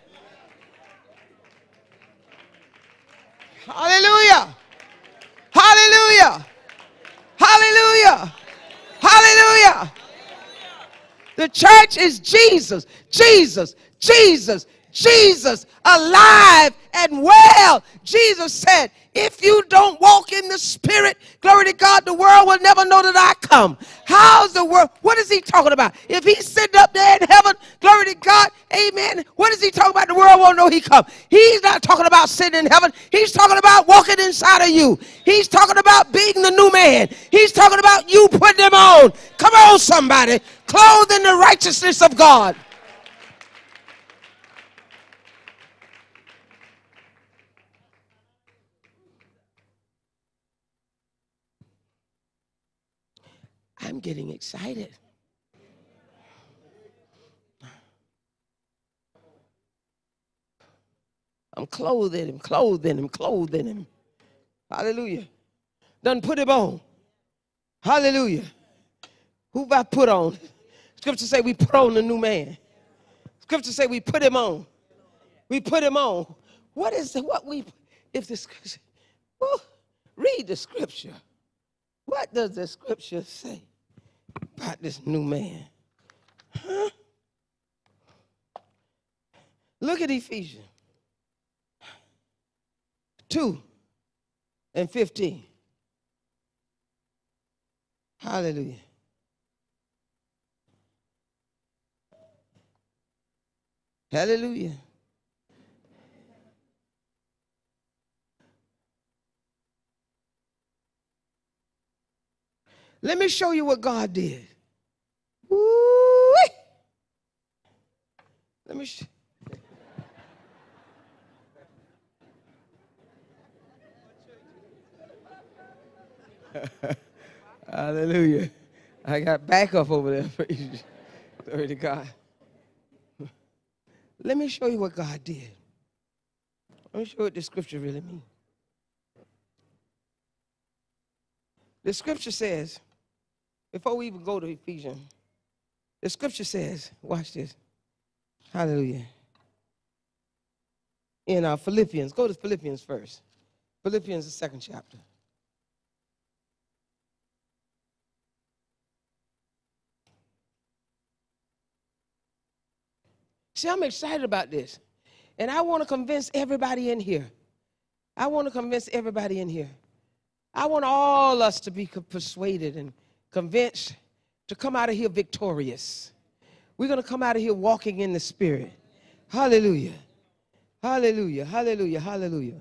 [SPEAKER 1] Hallelujah. Hallelujah. Hallelujah. Hallelujah. The church is Jesus, Jesus, Jesus, Jesus, alive and well. Jesus said, if you don't walk in the Spirit, glory to God, the world will never know that I come. How's the world? What is he talking about? If he's sitting up there in heaven, glory to God, amen. What is he talking about? The world won't know he come. He's not talking about sitting in heaven. He's talking about walking inside of you. He's talking about being the new man. He's talking about you putting him on. Come on, somebody. Clothed in the righteousness of God. I'm getting excited. I'm clothed in him, clothed in him, clothed in him. Hallelujah. Done put him on. Hallelujah. Who have I put on? Scripture say we put on the new man. Scripture say we put him on. We put him on. What is the, what we, if the scripture, well, read the scripture. What does the scripture say about this new man? Huh? Look at Ephesians two and fifteen. Hallelujah. Hallelujah. Let me show you what God did. Woo-wee. Let me show Hallelujah. I got backup over there. Glory to God. Let me show you what God did. Let me show you what the scripture really means. The scripture says, before we even go to Ephesians, the scripture says, watch this. Hallelujah. In uh, Philippians, go to Philippians first. Philippians, the second chapter. See, I'm excited about this. And I want to convince everybody in here. I want to convince everybody in here. I want all us to be persuaded and convinced to come out of here victorious. We're going to come out of here walking in the Spirit. Hallelujah. Hallelujah. Hallelujah. Hallelujah.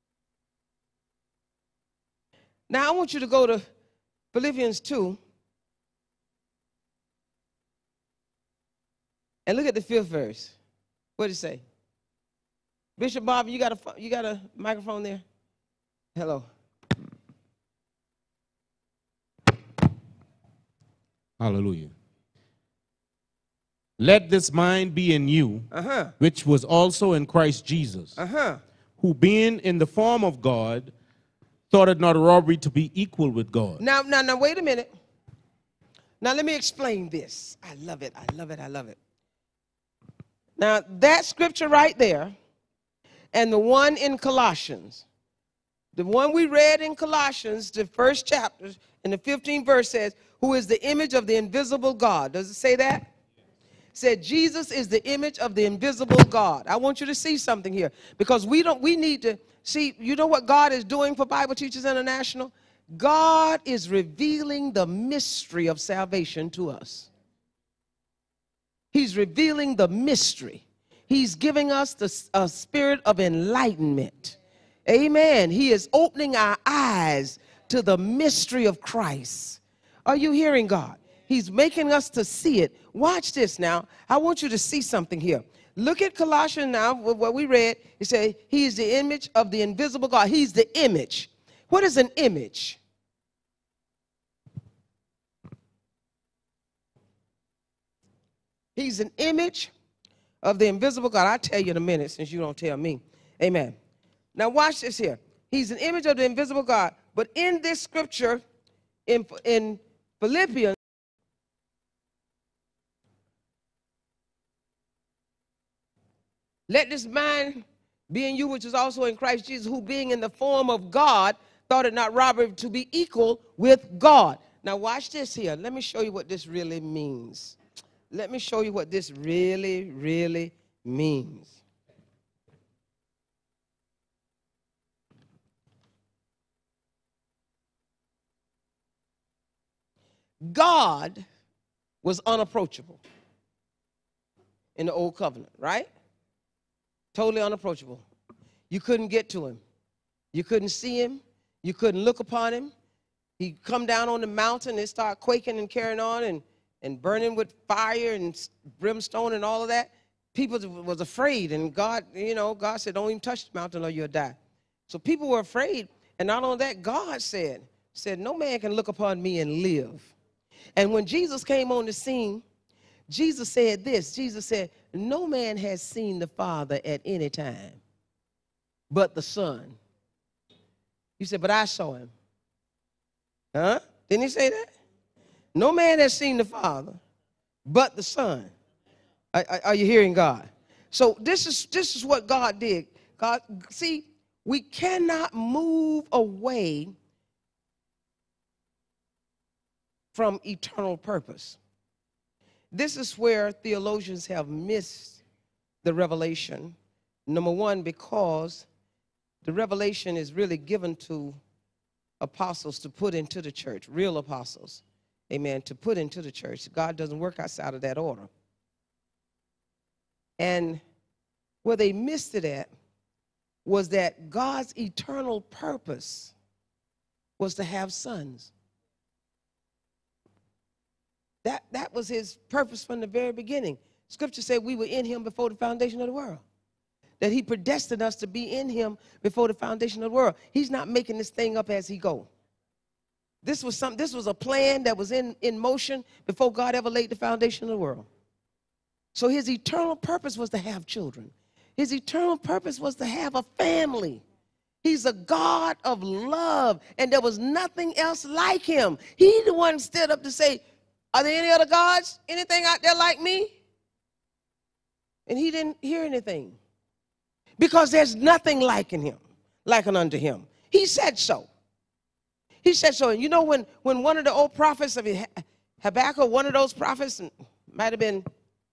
[SPEAKER 1] Now, I want you to go to Philippians two. And look at the fifth verse. What does it say? Bishop Bob, you got a, you got a microphone there? Hello.
[SPEAKER 2] Hallelujah. Let this mind be in you,
[SPEAKER 1] uh-huh.
[SPEAKER 2] which was also in Christ Jesus,
[SPEAKER 1] uh-huh.
[SPEAKER 2] who being in the form of God, thought it not a robbery to be equal with God.
[SPEAKER 1] Now, now, now, wait a minute. Now, let me explain this. I love it. I love it. I love it. Now, that scripture right there and the one in Colossians, the one we read in Colossians, the first chapter, and the fifteenth verse says, who is the image of the invisible God. Does it say that? It said Jesus is the image of the invisible God. I want you to see something here because we don't, we need to see, you know what God is doing for Bible Teachers International? God is revealing the mystery of salvation to us. He's revealing the mystery. He's giving us the a spirit of enlightenment. Amen. He is opening our eyes to the mystery of Christ. Are you hearing God? He's making us to see it. Watch this now. I want you to see something here. Look at Colossians now, what we read. It said, he is the image of the invisible God. He's the image. What is an image? He's an image of the invisible God. I'll tell you in a minute since you don't tell me. Amen. Now watch this here. He's an image of the invisible God. But in this scripture, in, in Philippians, let this mind be in you, which is also in Christ Jesus, who being in the form of God, thought it not robbery to be equal with God. Now watch this here. Let me show you what this really means. Let me show you what this really, really means. God was unapproachable in the old covenant, right? Totally unapproachable. You couldn't get to him. You couldn't see him. You couldn't look upon him. He'd come down on the mountain and start quaking and carrying on and, and burning with fire and brimstone and all of that. People was afraid, and God, you know, God said, don't even touch the mountain or you'll die. So people were afraid, and not only that, God said, said, no man can look upon me and live. And when Jesus came on the scene, Jesus said this. Jesus said, no man has seen the Father at any time but the Son. You said, but I saw him. Huh? Didn't he say that? No man has seen the Father but the Son. Are, are, are you hearing God? So this is, this is what God did. God, see, we cannot move away from eternal purpose. This is where theologians have missed the revelation. Number one, because the revelation is really given to apostles to put into the church, real apostles, amen, to put into the church. God doesn't work outside of that order. And where they missed it at was that God's eternal purpose was to have sons. That, that was his purpose from the very beginning. Scripture said we were in him before the foundation of the world. That he predestined us to be in him before the foundation of the world. He's not making this thing up as he go. This was some, this was a plan that was in, in motion before God ever laid the foundation of the world. So his eternal purpose was to have children. His eternal purpose was to have a family. He's a God of love, and there was nothing else like him. He the one stood up to say, are there any other gods, anything out there like me? And he didn't hear anything. Because there's nothing like in him, like unto him. He said so. He said so. And you know, when, when one of the old prophets, I mean, Habakkuk, one of those prophets, might have been,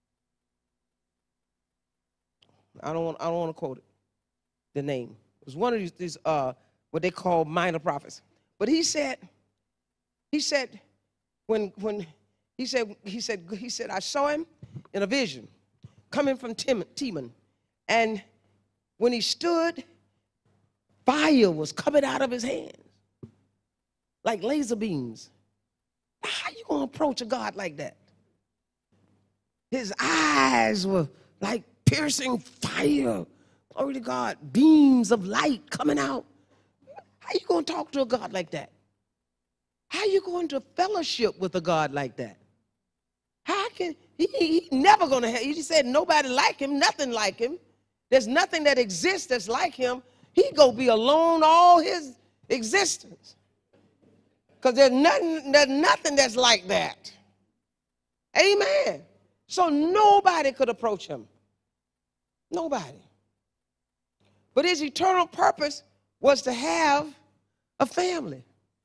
[SPEAKER 1] I don't want, I don't want to quote it, the name. It was one of these, these uh, what they call minor prophets. But he said, he said, when, when, he said, he said, he said, I saw him in a vision coming from Teman, and when he stood, fire was coming out of his hands like laser beams. How you gonna approach a God like that? His eyes were like piercing fire. Glory to God, beams of light coming out. How you gonna talk to a God like that? How you going to fellowship with a God like that? How can he, he never gonna have? He said nobody like him, nothing like him. There's nothing that exists that's like him. He gonna be alone all his existence. Because there's nothing, there's nothing that's like that. Amen. So nobody could approach him. Nobody. But his eternal purpose was to have a family.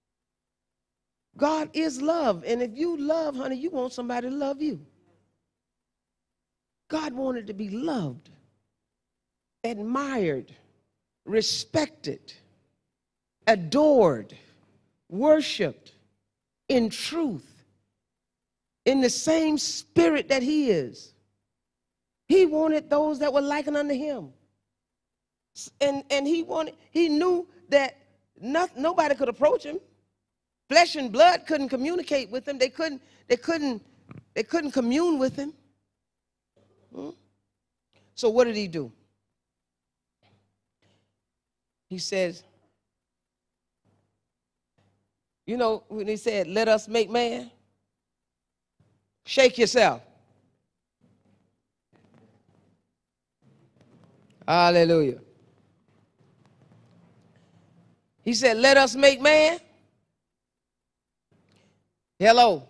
[SPEAKER 1] God is love. And if you love, honey, you want somebody to love you. God wanted to be loved, admired, respected, adored, worshiped in truth, in the same spirit that he is. He wanted those that were likened unto him. And, and he wanted, he knew that not, nobody could approach him. Flesh and blood couldn't communicate with him. They couldn't, they couldn't, they couldn't commune with him. Hmm? So what did he do? He says, you know, when he said, let us make man, shake yourself. Hallelujah. He said, let us make man. Hello.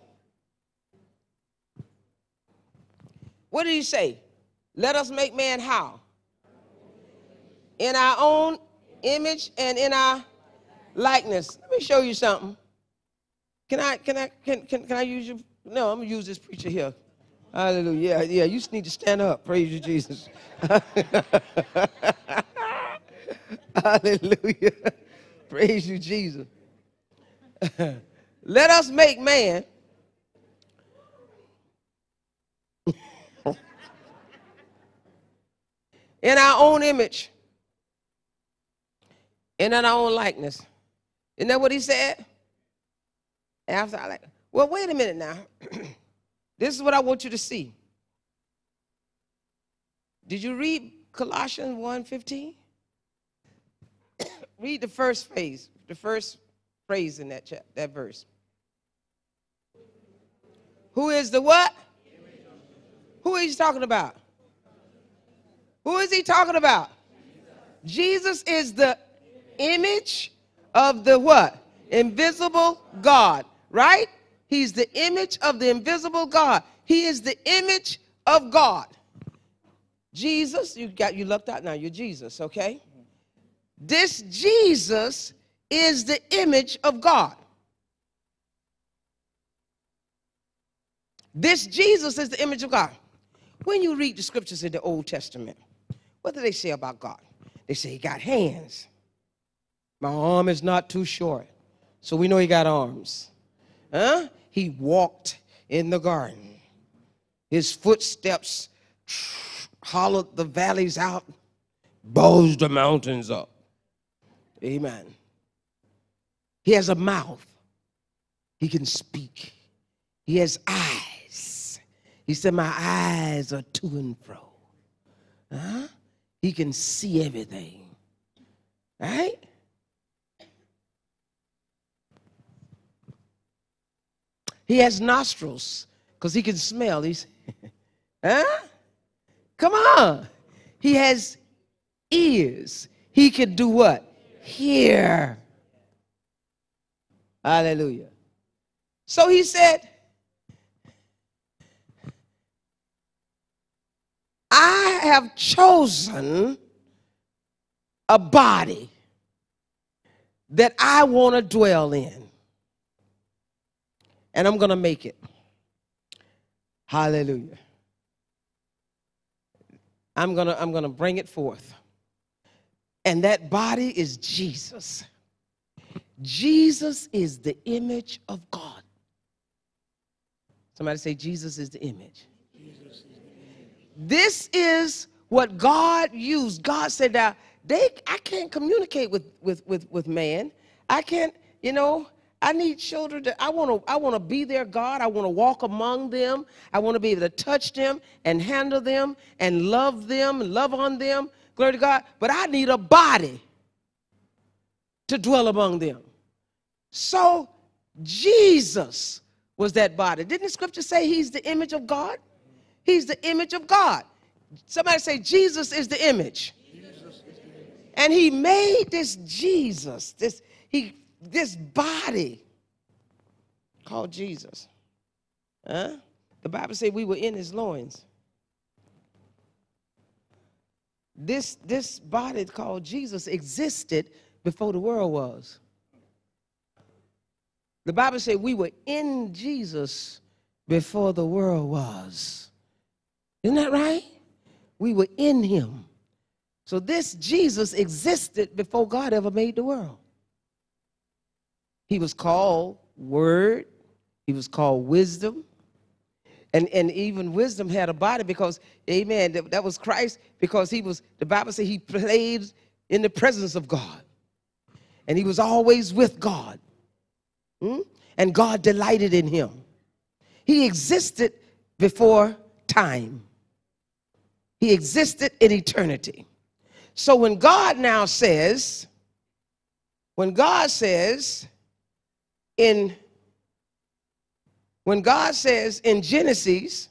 [SPEAKER 1] What did he say? Let us make man how? In our own image and in our likeness. Let me show you something. Can I, can I, can, can, can I use you? No, I'm going to use this preacher here. Hallelujah. Yeah, yeah, you just need to stand up. Praise you, Jesus. Hallelujah. Praise you, Jesus. Let us make man in our own image and in our own likeness. Isn't that what he said? After I like, well, wait a minute now. This is what I want you to see. Did you read Colossians one fifteen? Read the first phrase, the first phrase in that chapter, that verse. Who is the what? Who is he talking about? Who is he talking about? Jesus is the image of the what? Invisible God, right? He's the image of the invisible God. He is the image of God. Jesus, you got you looked out now, you're Jesus, okay? This Jesus is the image of God. This Jesus is the image of God. When you read the scriptures in the Old Testament, what do they say about God? They say he got hands. My arm is not too short, so we know he got arms. Huh? He walked in the garden. His footsteps hollowed the valleys out, bulged the mountains up. Amen. He has a mouth. He can speak. He has eyes. He said, my eyes are to and fro. Huh? He can see everything. Right? He has nostrils because he can smell. He's, huh? Come on. He has ears. He can do what? Hear. Hallelujah. So he said, I have chosen a body that I want to dwell in. And I'm going to make it. Hallelujah. I'm going to I'm going to bring it forth. And that body is Jesus. Jesus is the image of God. Somebody say, Jesus is the image. Jesus is the image. This is what God used. God said, now, they, I can't communicate with, with, with, with man. I can't, you know, I need children to, I want to I want to be their God. I want to walk among them. I want to be able to touch them and handle them and love them and love on them. Glory to God. But I need a body to dwell among them. So Jesus was that body. Didn't the scripture say he's the image of God? He's the image of God. Somebody say Jesus is the image. Jesus is the image. And he made this Jesus, this, he, this body called Jesus. Huh? The Bible says we were in his loins. This, this body called Jesus existed before the world was. The Bible says we were in Jesus before the world was. Isn't that right? We were in him. So this Jesus existed before God ever made the world. He was called Word. He was called Wisdom. And, and even wisdom had a body because, amen, that, that was Christ because he was, the Bible says he played in the presence of God. And he was always with God. Hmm? And God delighted in him. He existed before time. He existed in eternity. So when God now says, when God says in, when God says in Genesis,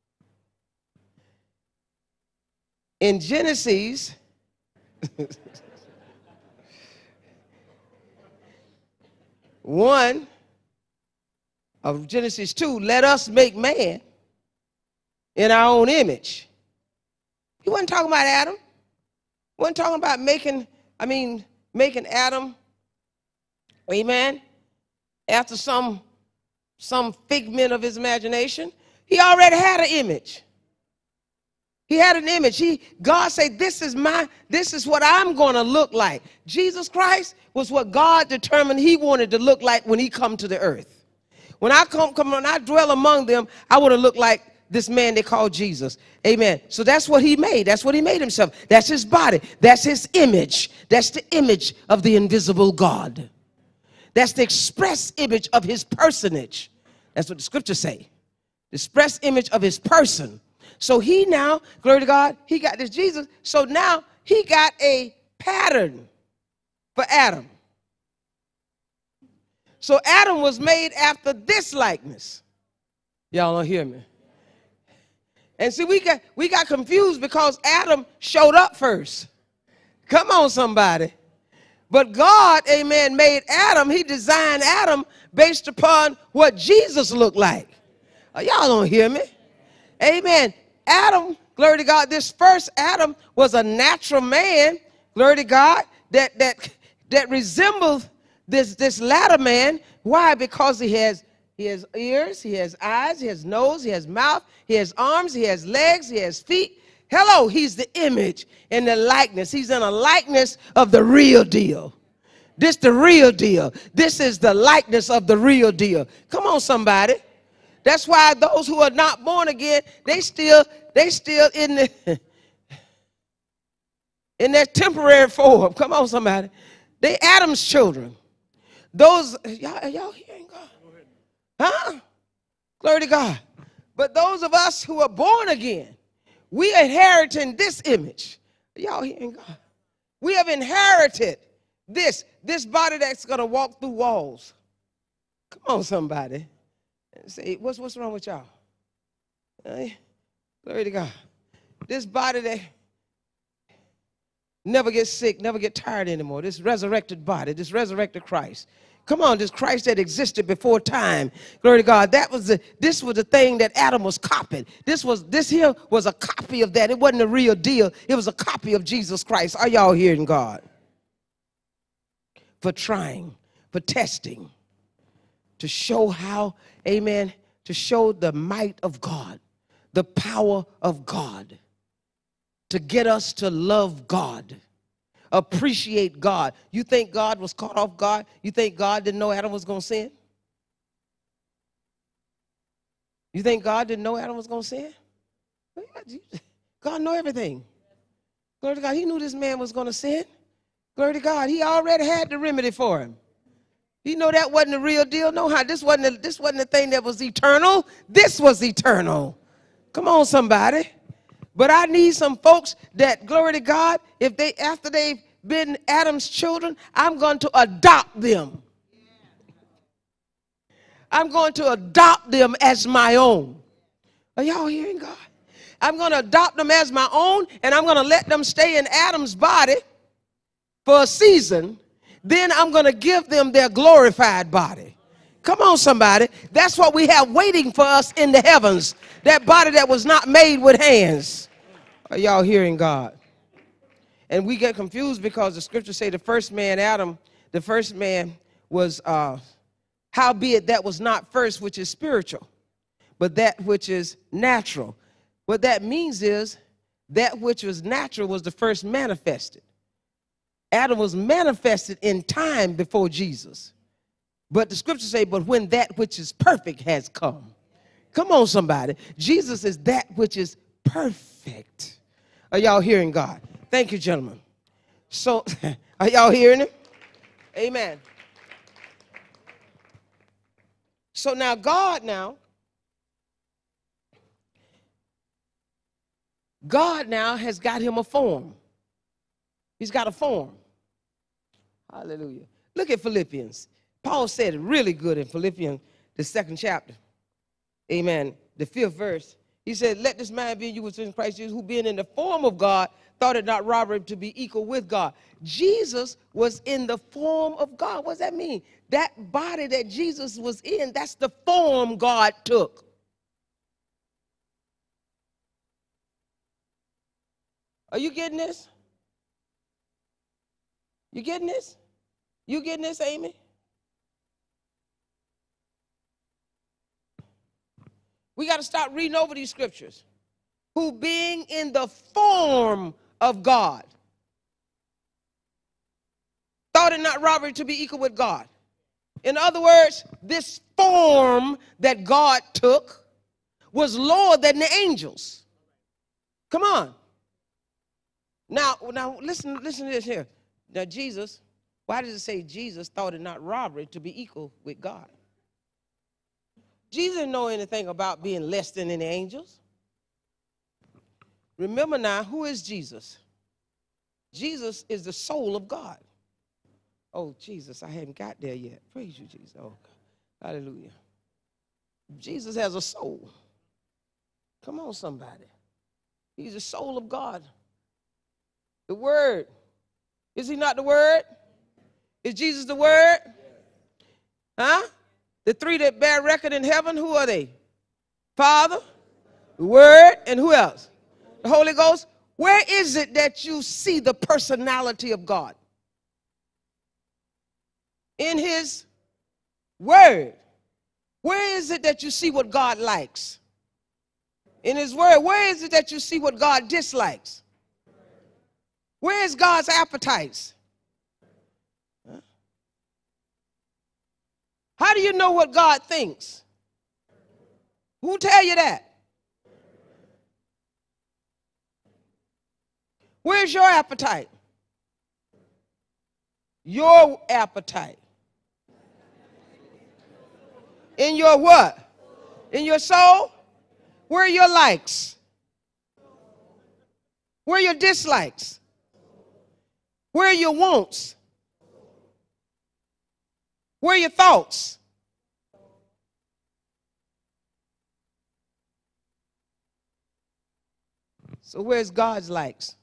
[SPEAKER 1] in Genesis, one of Genesis two, let us make man in our own image. He wasn't talking about Adam. He wasn't talking about making, I mean, making Adam, amen, after some, some figment of his imagination. He already had an image. He had an image. He, God said, this is my, this is what I'm going to look like. Jesus Christ was what God determined he wanted to look like when he come to the earth. When I come, come when I dwell among them, I want to look like this man they call Jesus. Amen. So that's what he made. That's what he made himself. That's his body. That's his image. That's the image of the invisible God. That's the express image of his personage. That's what the scriptures say. The express image of his person. So he now, glory to God, he got this Jesus. So now he got a pattern for Adam. So Adam was made after this likeness. Y'all don't hear me. And see, we got, we got confused because Adam showed up first. Come on, somebody. But God, amen, made Adam. He designed Adam based upon what Jesus looked like. Oh, y'all don't hear me. Amen. Adam, glory to God, this first Adam was a natural man, glory to God, that that that resembled this, this latter man. Why? Because he has he has ears, he has eyes, he has nose, he has mouth, he has arms, he has legs, he has feet. Hello, he's the image and the likeness. He's in a likeness of the real deal. This the real deal. This is the likeness of the real deal. Come on, somebody. That's why those who are not born again, they still, they still in the in their temporary form. Come on, somebody. They Adam's children. Those, y'all, y'all hearing God? Huh? Glory to God. But those of us who are born again, we are inheriting this image. Y'all hearing God? We have inherited this, this body that's going to walk through walls. Come on, somebody. Say, what's, what's wrong with y'all? Uh, glory to God. This body that never gets sick, never get tired anymore. This resurrected body, this resurrected Christ. Come on, this Christ that existed before time. Glory to God. That was the, this was the thing that Adam was copied. This was, this here was a copy of that. It wasn't a real deal. It was a copy of Jesus Christ. Are y'all hearing God? For trying, for testing, to show how, amen, to show the might of God, the power of God, to get us to love God, appreciate God. You think God was caught off guard? You think God didn't know Adam was going to sin? You think God didn't know Adam was going to sin? God knew everything. Glory to God. He knew this man was going to sin. Glory to God. He already had the remedy for him. You know that wasn't the real deal. No, how this wasn't the, this wasn't the thing that was eternal. This was eternal. Come on, somebody. But I need some folks that, glory to God, if they after they've been Adam's children, I'm going to adopt them. I'm going to adopt them as my own. Are y'all hearing God? I'm going to adopt them as my own, and I'm going to let them stay in Adam's body for a season. Then I'm going to give them their glorified body. Come on, somebody. That's what we have waiting for us in the heavens. That body that was not made with hands. Are y'all hearing God? And we get confused because the scriptures say the first man, Adam, the first man was, uh, howbeit that was not first, which is spiritual, but that which is natural. What that means is that which was natural was the first manifested. Adam was manifested in time before Jesus. But the scriptures say, but when that which is perfect has come. Come on, somebody. Jesus is that which is perfect. Are y'all hearing God? Thank you, gentlemen. So, are y'all hearing him? Amen. so now God now, God now has got him a form. He's got a form. Hallelujah. Look at Philippians. Paul said it really good in Philippians, the second chapter. Amen. The fifth verse. He said, let this man be in you which is in Christ Jesus, who being in the form of God, thought it not robbery to be equal with God. Jesus was in the form of God. What does that mean? That body that Jesus was in, that's the form God took. Are you getting this? You getting this? You getting this, Amy? We got to start reading over these scriptures. Who being in the form of God, thought it not robbery to be equal with God. In other words, this form that God took was lower than the angels. Come on. Now, now listen, listen to this here. Now, Jesus, why does it say Jesus thought it not robbery to be equal with God? Jesus didn't know anything about being less than any angels. Remember now, who is Jesus? Jesus is the soul of God. Oh, Jesus, I haven't got there yet. Praise you, Jesus. Oh, God. Hallelujah. Jesus has a soul. Come on, somebody. He's the soul of God. The Word. Is he not the Word? Is Jesus the Word? Huh? The three that bear record in heaven, who are they? Father, the Word, and who else? The Holy Ghost. Where is it that you see the personality of God? In his Word. Where is it that you see what God likes? In his Word. Where is it that you see what God dislikes? Where is God's appetites? Huh? How do you know what God thinks? Who tell you that? Where's your appetite? Your appetite. In your what? In your soul? Where are your likes? Where are your dislikes? Where are your wants? Where are your thoughts? So where's God's likes?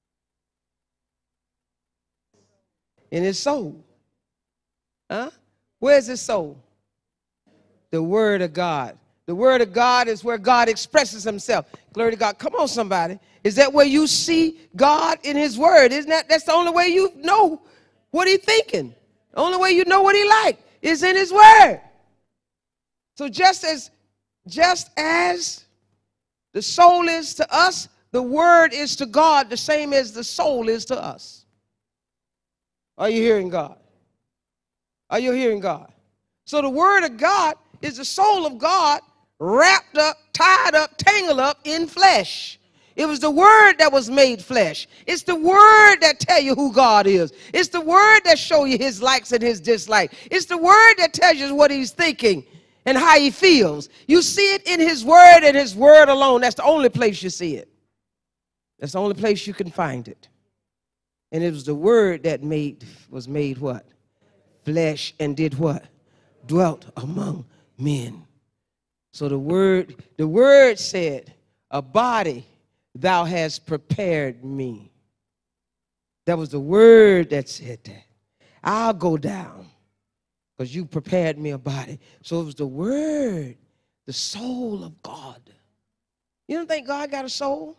[SPEAKER 1] In his soul. Huh? Where's his soul? The Word of God. The Word of God is where God expresses himself. Glory to God. Come on, somebody. Is that where you see God in his Word? Isn't that, that's the only way you know what he's thinking. The only way you know what he like is in his Word. So just as, just as the soul is to us, the Word is to God the same as the soul is to us. Are you hearing God? Are you hearing God? So the Word of God is the soul of God wrapped up, tied up, tangled up in flesh. It was the Word that was made flesh. It's the Word that tell you who God is. It's the Word that show you his likes and his dislikes. It's the Word that tells you what he's thinking and how he feels. You see it in his Word and his Word alone. That's the only place you see it. That's the only place you can find it. And it was the Word that made, was made what? Flesh, and did what? Dwelt among men. So the word, the word said, a body thou hast prepared me. That was the Word that said that. I'll go down because you prepared me a body. So it was the Word, the soul of God. You don't think God got a soul?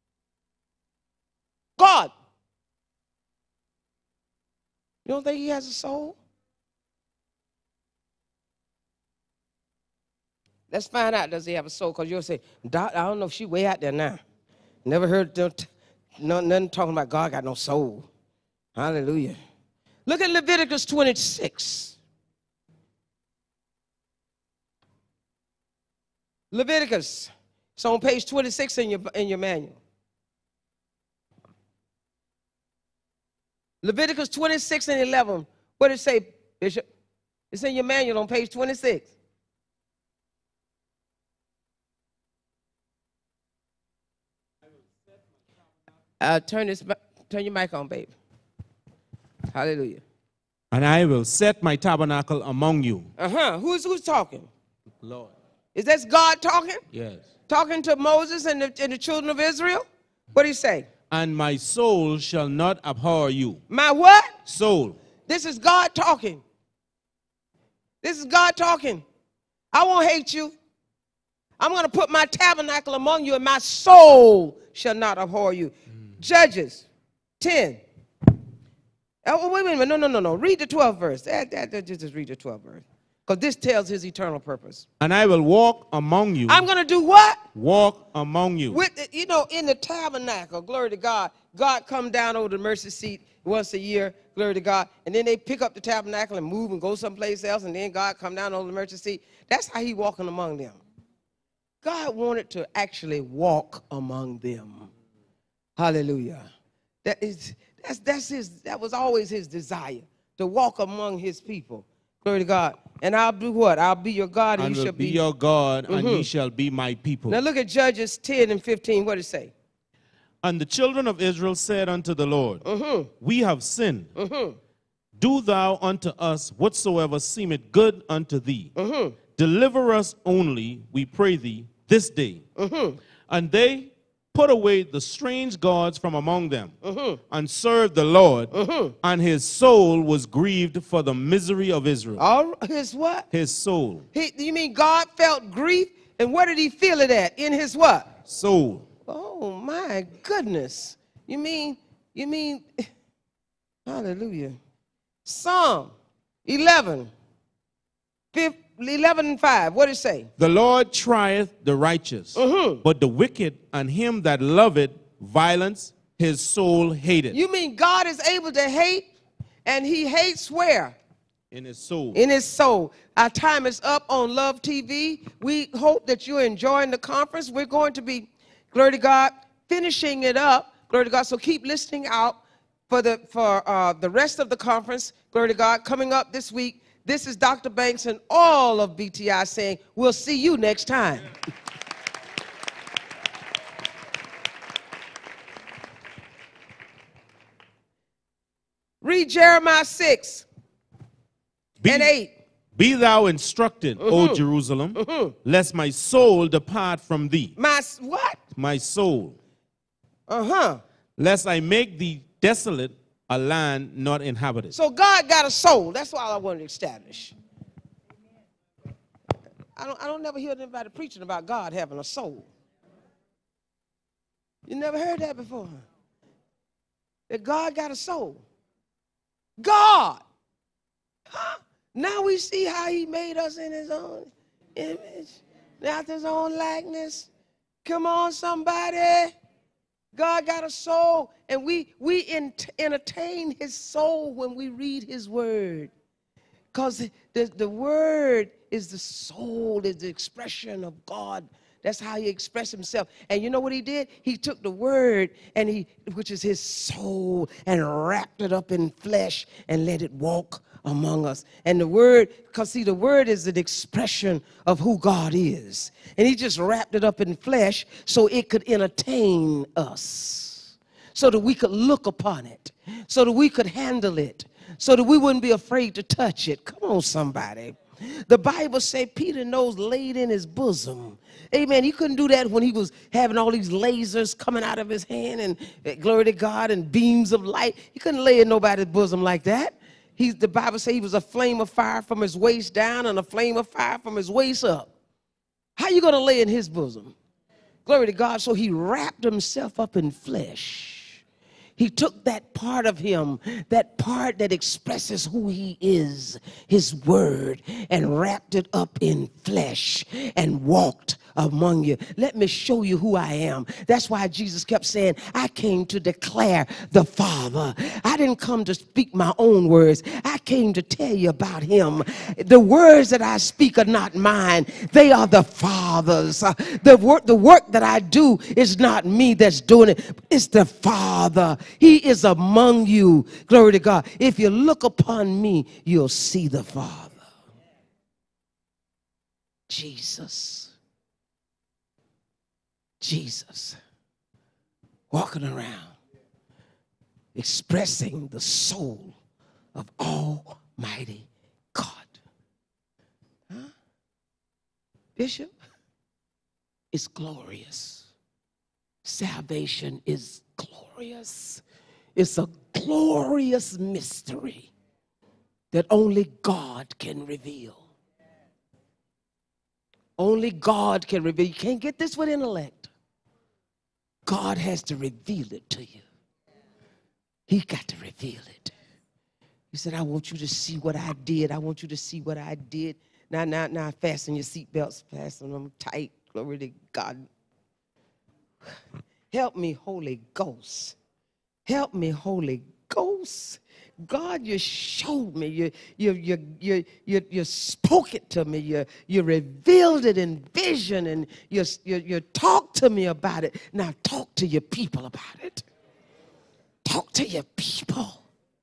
[SPEAKER 1] God. You don't think he has a soul? Let's find out, does he have a soul? Because you'll say, Doc, I don't know if she's way out there now. Never heard them t- no, nothing talking about God got no soul. Hallelujah. Look at Leviticus twenty-six. Leviticus. It's on page twenty-six in your, in your manual. Leviticus twenty-six and eleven. What did it say, Bishop? It's in your manual on page twenty-six. Uh, turn this, turn your mic on, baby. Hallelujah.
[SPEAKER 2] And I will set my tabernacle among you.
[SPEAKER 1] Uh-huh. Who's who's talking?
[SPEAKER 2] Lord.
[SPEAKER 1] Is that God talking?
[SPEAKER 2] Yes.
[SPEAKER 1] Talking to Moses and the, and the children of Israel? What do you say?
[SPEAKER 2] And my soul shall not abhor you.
[SPEAKER 1] My what?
[SPEAKER 2] Soul.
[SPEAKER 1] This is God talking. This is God talking. I won't hate you. I'm going to put my tabernacle among you, and my soul shall not abhor you. Mm. Judges ten. Oh, wait a minute. No, no, no, no. Read the twelfth verse. That, that, that, just read the twelfth verse. Because this tells his eternal purpose.
[SPEAKER 2] And I will walk among you.
[SPEAKER 1] I'm going to do what?
[SPEAKER 2] Walk among you.
[SPEAKER 1] With the, you know, in the tabernacle, glory to God, God come down over the mercy seat once a year, glory to God, and then they pick up the tabernacle and move and go someplace else, and then God come down over the mercy seat. That's how he walking among them. God wanted to actually walk among them. Hallelujah. That is, that's, that's his, that was always his desire, to walk among his people. Glory to God. And I'll do what? I'll be your God, and,
[SPEAKER 2] and
[SPEAKER 1] you shall
[SPEAKER 2] be,
[SPEAKER 1] be
[SPEAKER 2] your God,
[SPEAKER 1] mm-hmm.
[SPEAKER 2] and ye shall be my people.
[SPEAKER 1] Now look at Judges ten and fifteen. What does it say?
[SPEAKER 2] And the children of Israel said unto the Lord, mm-hmm. We have sinned. Mm-hmm. Do thou unto us whatsoever seemeth good unto thee. Mm-hmm. Deliver us only, we pray thee, this day. Mm-hmm. And they put away the strange gods from among them, mm-hmm. and served the Lord, mm-hmm. and his soul was grieved for the misery of Israel.
[SPEAKER 1] All, his what?
[SPEAKER 2] His soul.
[SPEAKER 1] He, you mean God felt grief? And where did he feel it at? In his what?
[SPEAKER 2] Soul.
[SPEAKER 1] Oh, my goodness. You mean, you mean, hallelujah. Psalm eleven, eleven and five. What does it say?
[SPEAKER 2] The Lord trieth the righteous, mm-hmm. but the wicked and him that loveth violence, his soul hateth.
[SPEAKER 1] You mean God is able to hate, and he hates where?
[SPEAKER 2] In his soul.
[SPEAKER 1] In his soul. Our time is up on Love T V. We hope that you're enjoying the conference. We're going to be, glory to God, finishing it up. Glory to God. So keep listening out for the for uh, the rest of the conference. Glory to God. Coming up this week. This is Doctor Banks and all of B T I saying, we'll see you next time. Read Jeremiah six
[SPEAKER 2] be,
[SPEAKER 1] and eight.
[SPEAKER 2] Be thou instructed, mm-hmm. O Jerusalem, mm-hmm. lest my soul depart from thee.
[SPEAKER 1] My what?
[SPEAKER 2] My soul.
[SPEAKER 1] Uh-huh.
[SPEAKER 2] Lest I make thee desolate, a land not inhabited.
[SPEAKER 1] So God got a soul. That's all I wanted to establish. I don't, I don't never hear anybody preaching about God having a soul. You never heard that before? That God got a soul. God. Huh? Now we see how he made us in his own image, after his own likeness. Come on, somebody. God got a soul, and we, we ent entertain his soul when we read his word. Because the, the, the word is the soul, is the expression of God. That's how he expressed himself. And you know what he did? He took the word, and he, which is his soul, and wrapped it up in flesh and let it walk among us. And the word, because see, the word is an expression of who God is. And he just wrapped it up in flesh so it could entertain us, so that we could look upon it, so that we could handle it, so that we wouldn't be afraid to touch it. Come on, somebody. The Bible said Peter knows laid in his bosom. Amen. He couldn't do that when he was having all these lasers coming out of his hand and uh, glory to God and beams of light. He couldn't lay in nobody's bosom like that. He's, the Bible says he was a flame of fire from his waist down and a flame of fire from his waist up. How you going to lay in his bosom? Glory to God. So he wrapped himself up in flesh. He took that part of him, that part that expresses who he is, his word, and wrapped it up in flesh and walked among you. Let me show you who I am. That's why Jesus kept saying, I came to declare the Father. I didn't come to speak my own words. I came to tell you about him. The words that I speak are not mine. They are the Father's. Uh, the, work, the work that I do is not me that's doing it. It's the Father. He is among you. Glory to God. If you look upon me, you'll see the Father. Jesus. Jesus walking around. expressing the soul of Almighty God. Huh? Bishop, it's glorious. Salvation is glorious. It's a glorious mystery that only God can reveal. Only God can reveal. You can't get this with intellect. God has to reveal it to you. He got to reveal it. He said, I want you to see what I did. I want you to see what I did. Now, now, now, fasten your seatbelts. Fasten them tight. Glory to God. Help me, Holy Ghost. Help me, Holy Ghost. God, you showed me. You, you, you, you, you, you spoke it to me. You, you revealed it in vision, and you, you, you talked to me about it. Now talk to your people about it. Talk to your people.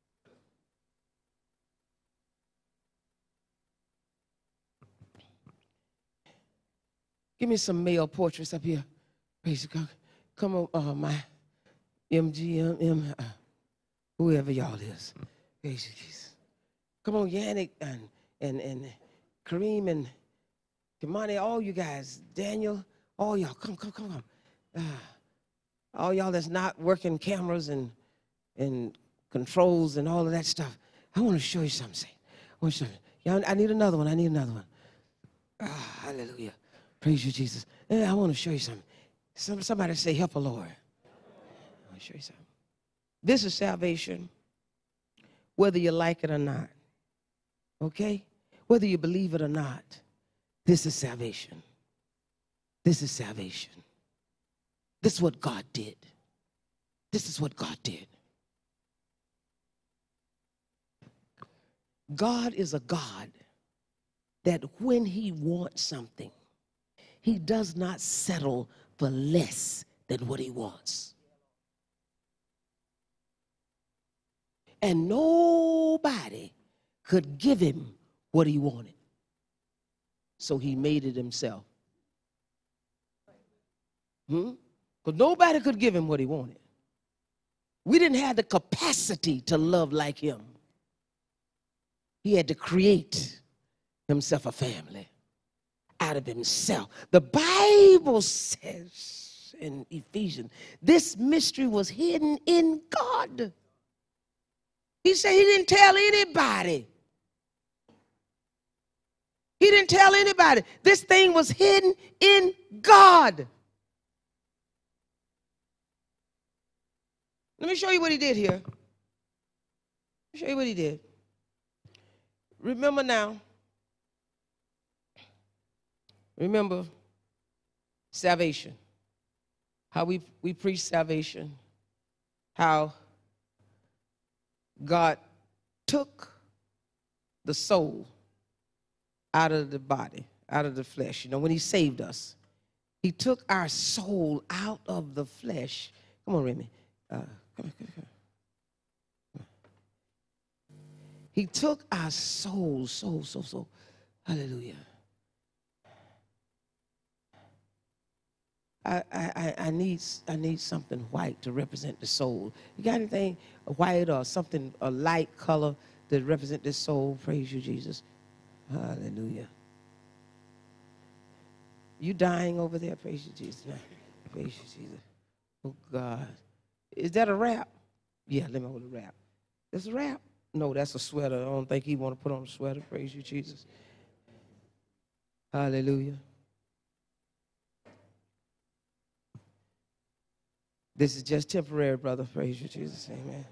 [SPEAKER 1] Give me some male portraits up here. Praise God. Come on, uh, my M G M, M, uh, whoever y'all is. Praise Jesus. Come on, Yannick and, and, and Kareem and Kimani, all you guys, Daniel, all y'all, come, come, come, come. Uh, all y'all that's not working cameras and, and controls and all of that stuff. I want to show you something. I want to show you. Y'all, I need another one. I need another one. Ah, hallelujah. Praise you, Jesus. And I want to show you something. Some, somebody say, help a Lord. I want to show you something. This is salvation, whether you like it or not. Okay? Whether you believe it or not, this is salvation. This is salvation. This is what God did. This is what God did. God is a God that when he wants something, he does not settle for less than what he wants. And nobody could give him what he wanted. So he made it himself. Hmm? Because nobody could give him what he wanted. We didn't have the capacity to love like him. He had to create himself a family out of himself. The Bible says in Ephesians, this mystery was hidden in God. He said he didn't tell anybody. He didn't tell anybody. This thing was hidden in God. Let me show you what he did here. Let me show you what he did. Remember now. Remember salvation. How we, we preach salvation. How God took the soul out of the body, out of the flesh. You know, when he saved us, he took our soul out of the flesh. Come on, Remy. Uh, come on, come on, come on. He took our soul, soul, soul, soul. Hallelujah. I, I, I, need, I need something white to represent the soul. You got anything white or something, a light color that represent the soul? Praise you, Jesus. Hallelujah. You dying over there? Praise you, Jesus. Praise you, Jesus. Oh, God. Is that a wrap? Yeah, let me hold a wrap. That's a wrap? No, that's a sweater. I don't think he want to put on a sweater. Praise you, Jesus. Hallelujah. This is just temporary, brother. Praise you, Jesus. Amen.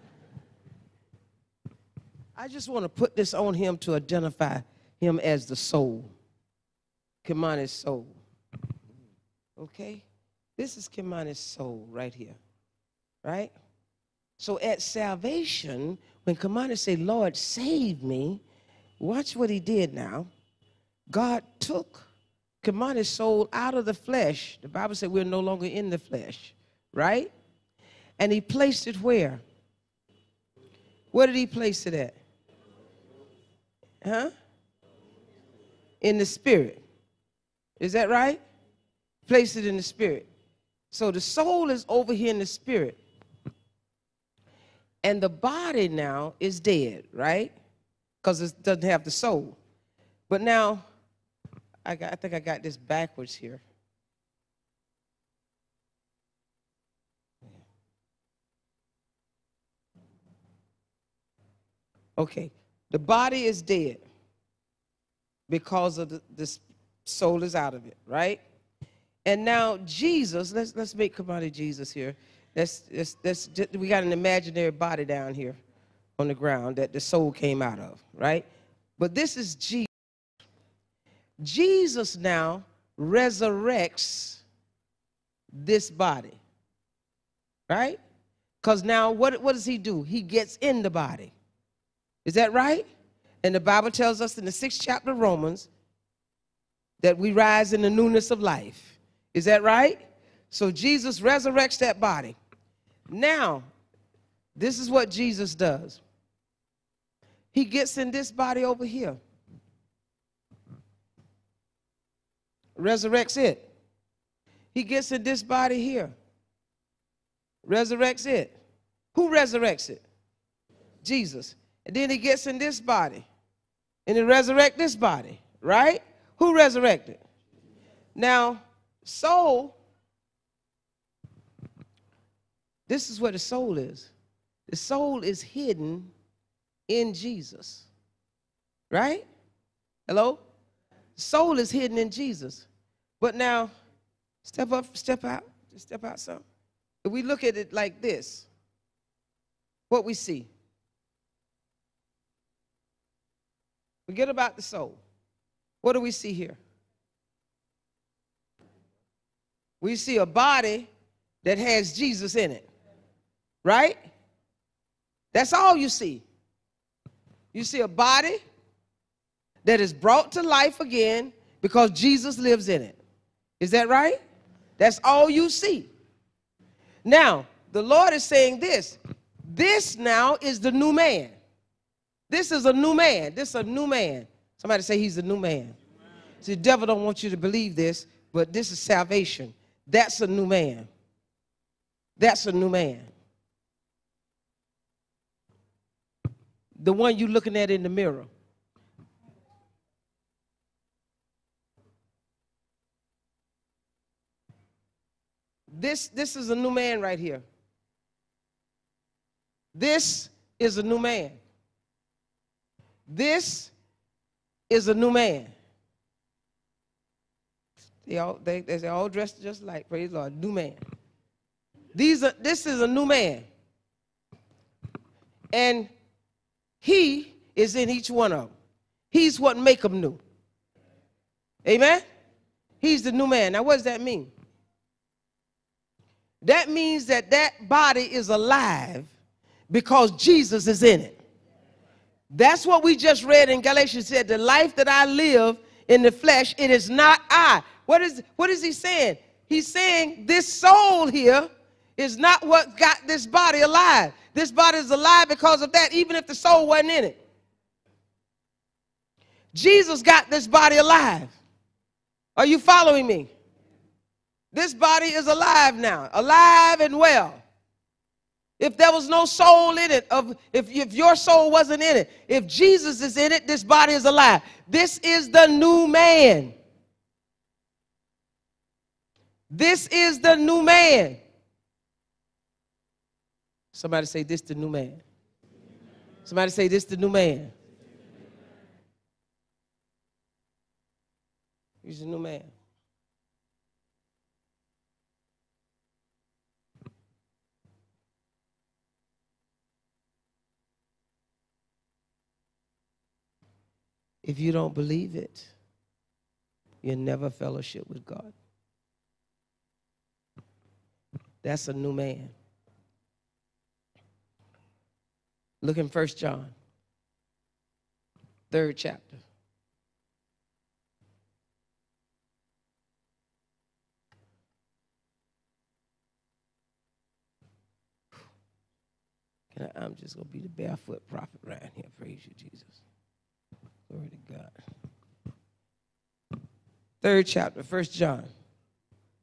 [SPEAKER 1] I just want to put this on him to identify him as the soul. Kimani's soul. Okay? This is Kimani's soul right here. Right? So at salvation, when Kimani said, Lord, save me, watch what he did now. God took Kimani's soul out of the flesh. The Bible said we're no longer in the flesh. Right? And he placed it where? Where did he place it at? Huh? In the spirit. Is that right? Place it in the spirit. So the soul is over here in the spirit. And the body now is dead, right? Because it doesn't have the soul. But now, I, got, I think I got this backwards here. Okay, the body is dead because of the, the soul is out of it, right? And now Jesus, let's let's make come out of Jesus here. Let's, let's, let's, we got an imaginary body down here on the ground that the soul came out of, right? But this is Jesus. Jesus now resurrects this body, right? Because now what, what does he do? He gets in the body. Is that right? And the Bible tells us in the sixth chapter of Romans that we rise in the newness of life. Is that right? So Jesus resurrects that body. Now, this is what Jesus does. He gets in this body over here. Resurrects it. He gets in this body here. Resurrects it. Who resurrects it? Jesus. And then he gets in this body. And he resurrects this body. Right? Who resurrected? Now, soul. This is where the soul is. The soul is hidden in Jesus. Right? Hello? Soul is hidden in Jesus. But now, step up, step out, just step out some. If we look at it like this, what we see. Forget about the soul. What do we see here? We see a body that has Jesus in it. Right? That's all you see. You see a body that is brought to life again because Jesus lives in it. Is that right? That's all you see. Now, the Lord is saying this. This now is the new man. This is a new man. This is a new man. Somebody say he's a new man. See, the devil don't want you to believe this, but this is salvation. That's a new man. That's a new man. The one you're looking at in the mirror. This, this is a new man right here. This is a new man. This is a new man. They all, they, they're all dressed just like, praise the Lord, new man. These are, this is a new man. And he is in each one of them. He's what make them new. Amen? He's the new man. Now, what does that mean? That means that that body is alive because Jesus is in it. That's what we just read in Galatians. Said, the life that I live in the flesh, it is not I. What is, what is he saying? He's saying this soul here is not what got this body alive. This body is alive because of that, even if the soul wasn't in it. Jesus got this body alive. Are you following me? This body is alive now, alive and well. If there was no soul in it, of, if, if your soul wasn't in it, if Jesus is in it, this body is alive. This is the new man. This is the new man. Somebody say, this the new man. Somebody say, this the new man. He's the new man. If you don't believe it, you'll never fellowship with God. That's a new man. Look in First John, third chapter. Can I, I'm just going to be the barefoot prophet right here. Praise you, Jesus. Glory to God. Third chapter, First John.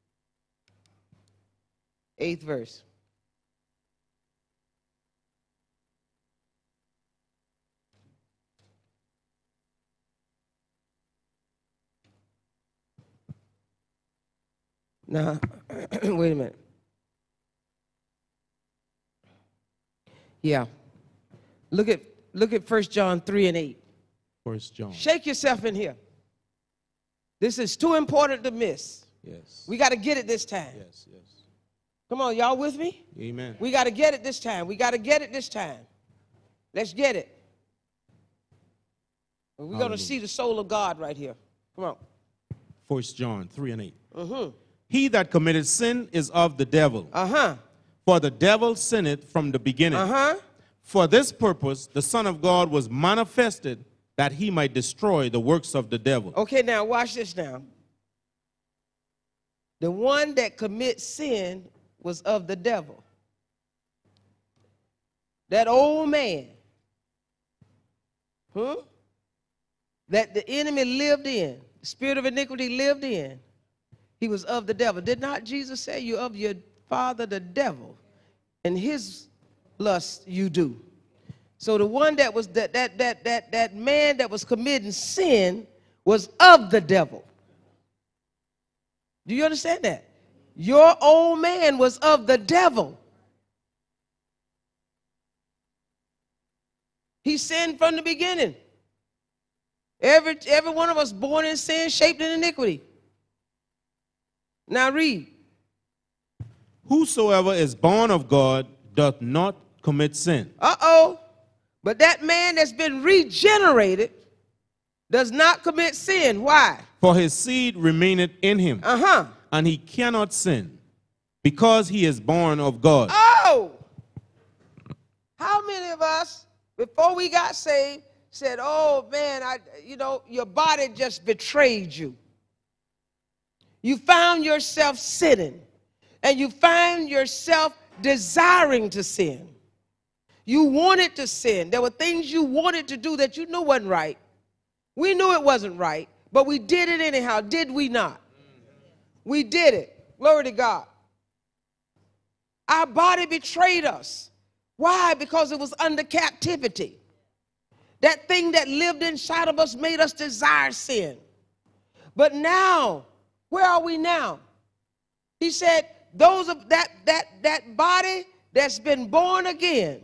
[SPEAKER 1] Eighth verse. Now, wait a minute. Yeah. Look at look at First John three and eight.
[SPEAKER 2] First John.
[SPEAKER 1] Shake yourself in here. This is too important to miss.
[SPEAKER 2] Yes.
[SPEAKER 1] We got to get it this time.
[SPEAKER 2] Yes, yes.
[SPEAKER 1] Come on, y'all with me?
[SPEAKER 2] Amen.
[SPEAKER 1] We got to get it this time. We got to get it this time. Let's get it. We're going to see the soul of God right here. Come on.
[SPEAKER 2] First John three and eight.
[SPEAKER 1] Mm-hmm.
[SPEAKER 2] He that committed sin is of the devil.
[SPEAKER 1] Uh-huh.
[SPEAKER 2] For the devil sinned from the beginning.
[SPEAKER 1] Uh-huh.
[SPEAKER 2] For this purpose, the Son of God was manifested that he might destroy the works of the devil.
[SPEAKER 1] Okay, now watch this now. The one that commits sin was of the devil. That old man, huh? That the enemy lived in, the spirit of iniquity lived in, he was of the devil. Did not Jesus say, you of your father the devil, and his lust you do? So the one that was that that that that that man that was committing sin was of the devil. Do you understand that? Your old man was of the devil. He sinned from the beginning. Every, every one of us born in sin, shaped in iniquity. Now read.
[SPEAKER 2] Whosoever is born of God doth not commit sin.
[SPEAKER 1] Uh-oh. But that man that's been regenerated does not commit sin. Why?
[SPEAKER 2] For his seed remaineth in him.
[SPEAKER 1] Uh-huh.
[SPEAKER 2] And he cannot sin, because he is born of God.
[SPEAKER 1] Oh! How many of us, before we got saved, said, oh, man, I, you know, your body just betrayed you. You found yourself sinning, and you found yourself desiring to sin. You wanted to sin. There were things you wanted to do that you knew wasn't right. We knew it wasn't right, but we did it anyhow, did we not? We did it. Glory to God. Our body betrayed us. Why? Because it was under captivity. That thing that lived inside of us made us desire sin. But now, where are we now? He said, those of that that that body that's been born again.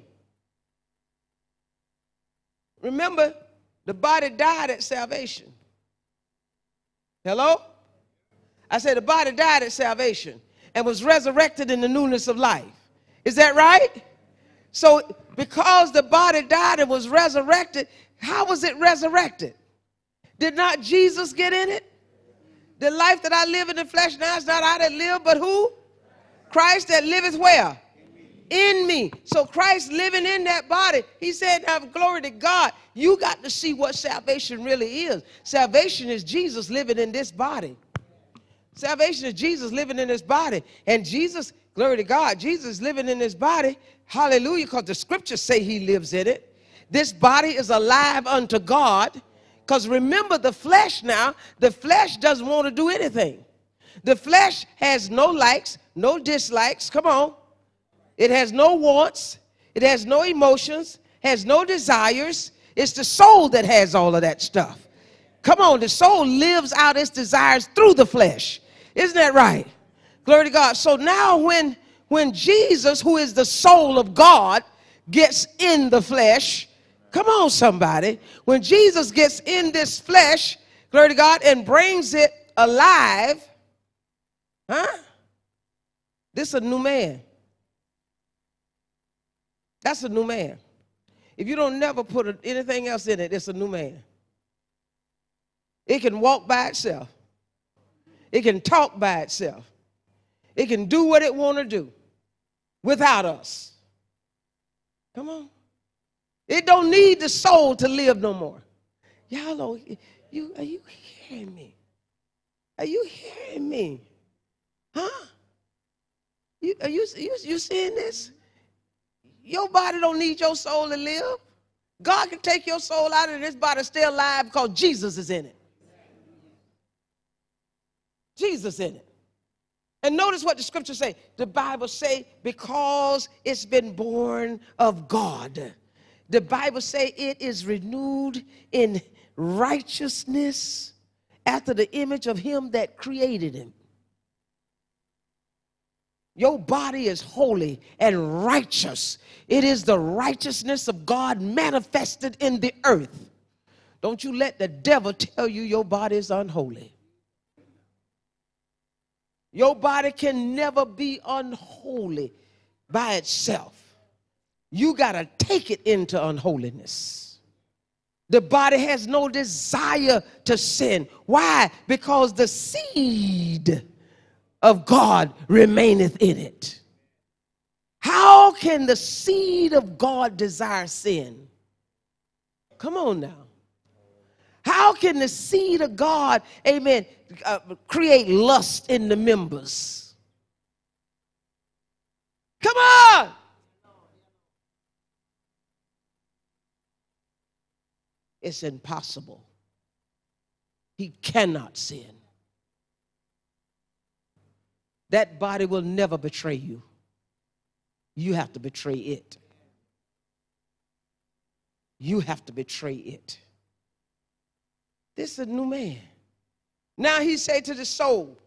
[SPEAKER 1] Remember, the body died at salvation. Hello? I said the body died at salvation and was resurrected in the newness of life. Is that right? So because the body died and was resurrected, how was it resurrected? Did not Jesus get in it? The life that I live in the flesh now is not I that live, but who? Christ that liveth where? In me. So Christ living in that body, he said, now glory to God, you got to see what salvation really is. Salvation is Jesus living in this body. Salvation is Jesus living in this body. And Jesus, glory to God, Jesus living in this body, hallelujah, because the scriptures say he lives in it. This body is alive unto God. Because remember the flesh now, the flesh doesn't want to do anything. The flesh has no likes, no dislikes, come on. It has no wants, it has no emotions, has no desires. It's the soul that has all of that stuff. Come on, the soul lives out its desires through the flesh. Isn't that right? Glory to God. So now when, when Jesus, who is the soul of God, gets in the flesh, come on somebody, when Jesus gets in this flesh, glory to God, and brings it alive, huh? This is a new man. That's a new man. If you don't never put anything else in it, it's a new man. It can walk by itself. It can talk by itself. It can do what it want to do without us. Come on. It don't need the soul to live no more. Y'all are you, are you hearing me? Are you hearing me? Huh? You, are you, you, you seeing this? Your body don't need your soul to live. God can take your soul out of this body still alive because Jesus is in it. Jesus in it. And notice what the scriptures say. The Bible say because it's been born of God. The Bible say it is renewed in righteousness after the image of him that created him. Your body is holy and righteous. It is the righteousness of God manifested in the earth. Don't you let the devil tell you your body is unholy. Your body can never be unholy by itself. You got to take it into unholiness. The body has no desire to sin. Why? Because the seed of God remaineth in it. How can the seed of God desire sin? Come on now. How can the seed of God, amen, uh, create lust in the members? Come on. It's impossible. He cannot sin. That body will never betray you. You have to betray it. You have to betray it. This is a new man. Now he said to the soul,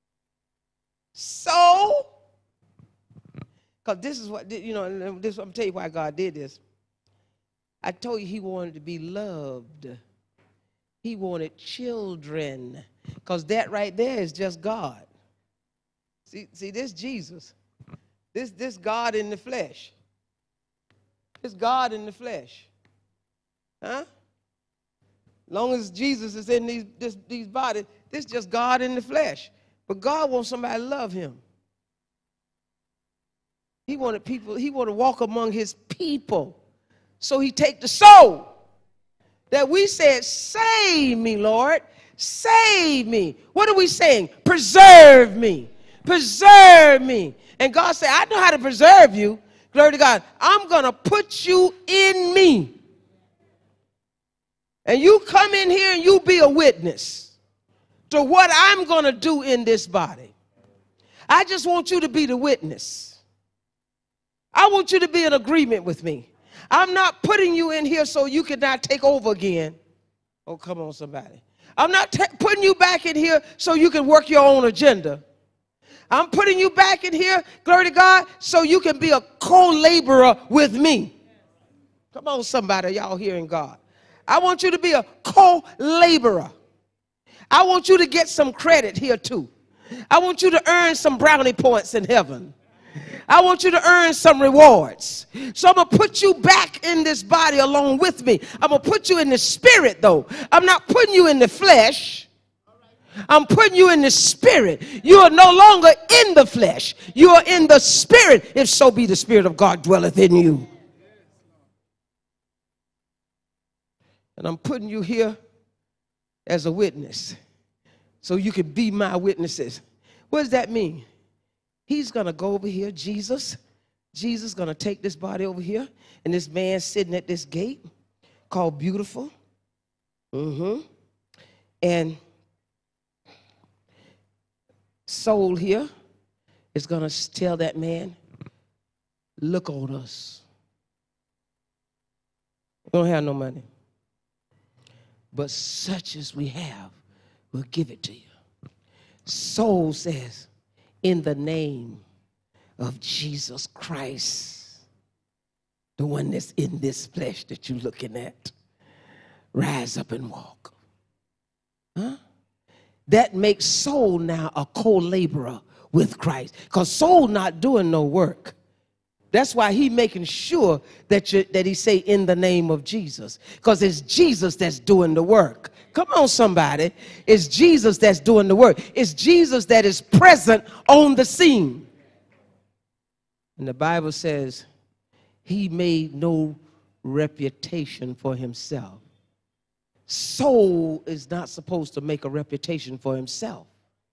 [SPEAKER 1] soul, because this is what, you know, this, I'm telling you why God did this. I told you he wanted to be loved. He wanted children, because that right there is just God. See, see, this Jesus, this, this God in the flesh. This God in the flesh. Huh? Long as Jesus is in these, this, these bodies, this is just God in the flesh. But God wants somebody to love him. He wanted people, he wanted to walk among his people. So he take the soul that we said, save me, Lord, save me. What are we saying? Preserve me, preserve me. And God said, I know how to preserve you. Glory to God. I'm going to put you in me. And you come in here and you be a witness to what I'm going to do in this body. I just want you to be the witness. I want you to be in agreement with me. I'm not putting you in here so you can not take over again. Oh, come on, somebody. I'm not putting you back in here so you can work your own agenda. I'm putting you back in here, glory to God, so you can be a co-laborer with me. Come on, somebody, y'all hearing God. I want you to be a co-laborer. I want you to get some credit here too. I want you to earn some brownie points in heaven. I want you to earn some rewards. So I'm going to put you back in this body along with me. I'm going to put you in the spirit, though. I'm not putting you in the flesh. I'm putting you in the spirit. You are no longer in the flesh. You are in the spirit, if so be the Spirit of God dwelleth in you. And I'm putting you here as a witness so you can be my witnesses. What does that mean? He's going to go over here, Jesus. Jesus is going to take this body over here. And this man sitting at this gate called Beautiful. Mm-hmm. And soul here is going to tell that man, look on us. We don't have no money. But such as we have, we'll give it to you. Soul says, in the name of Jesus Christ, the one that's in this flesh that you're looking at, rise up and walk. Huh? That makes soul now a co-laborer with Christ, because soul not doing no work. That's why he making sure that you, that he say in the name of Jesus, because it's Jesus that's doing the work. Come on, somebody. It's Jesus that's doing the work. It's Jesus that is present on the scene. And the Bible says he made no reputation for himself. Soul is not supposed to make a reputation for himself.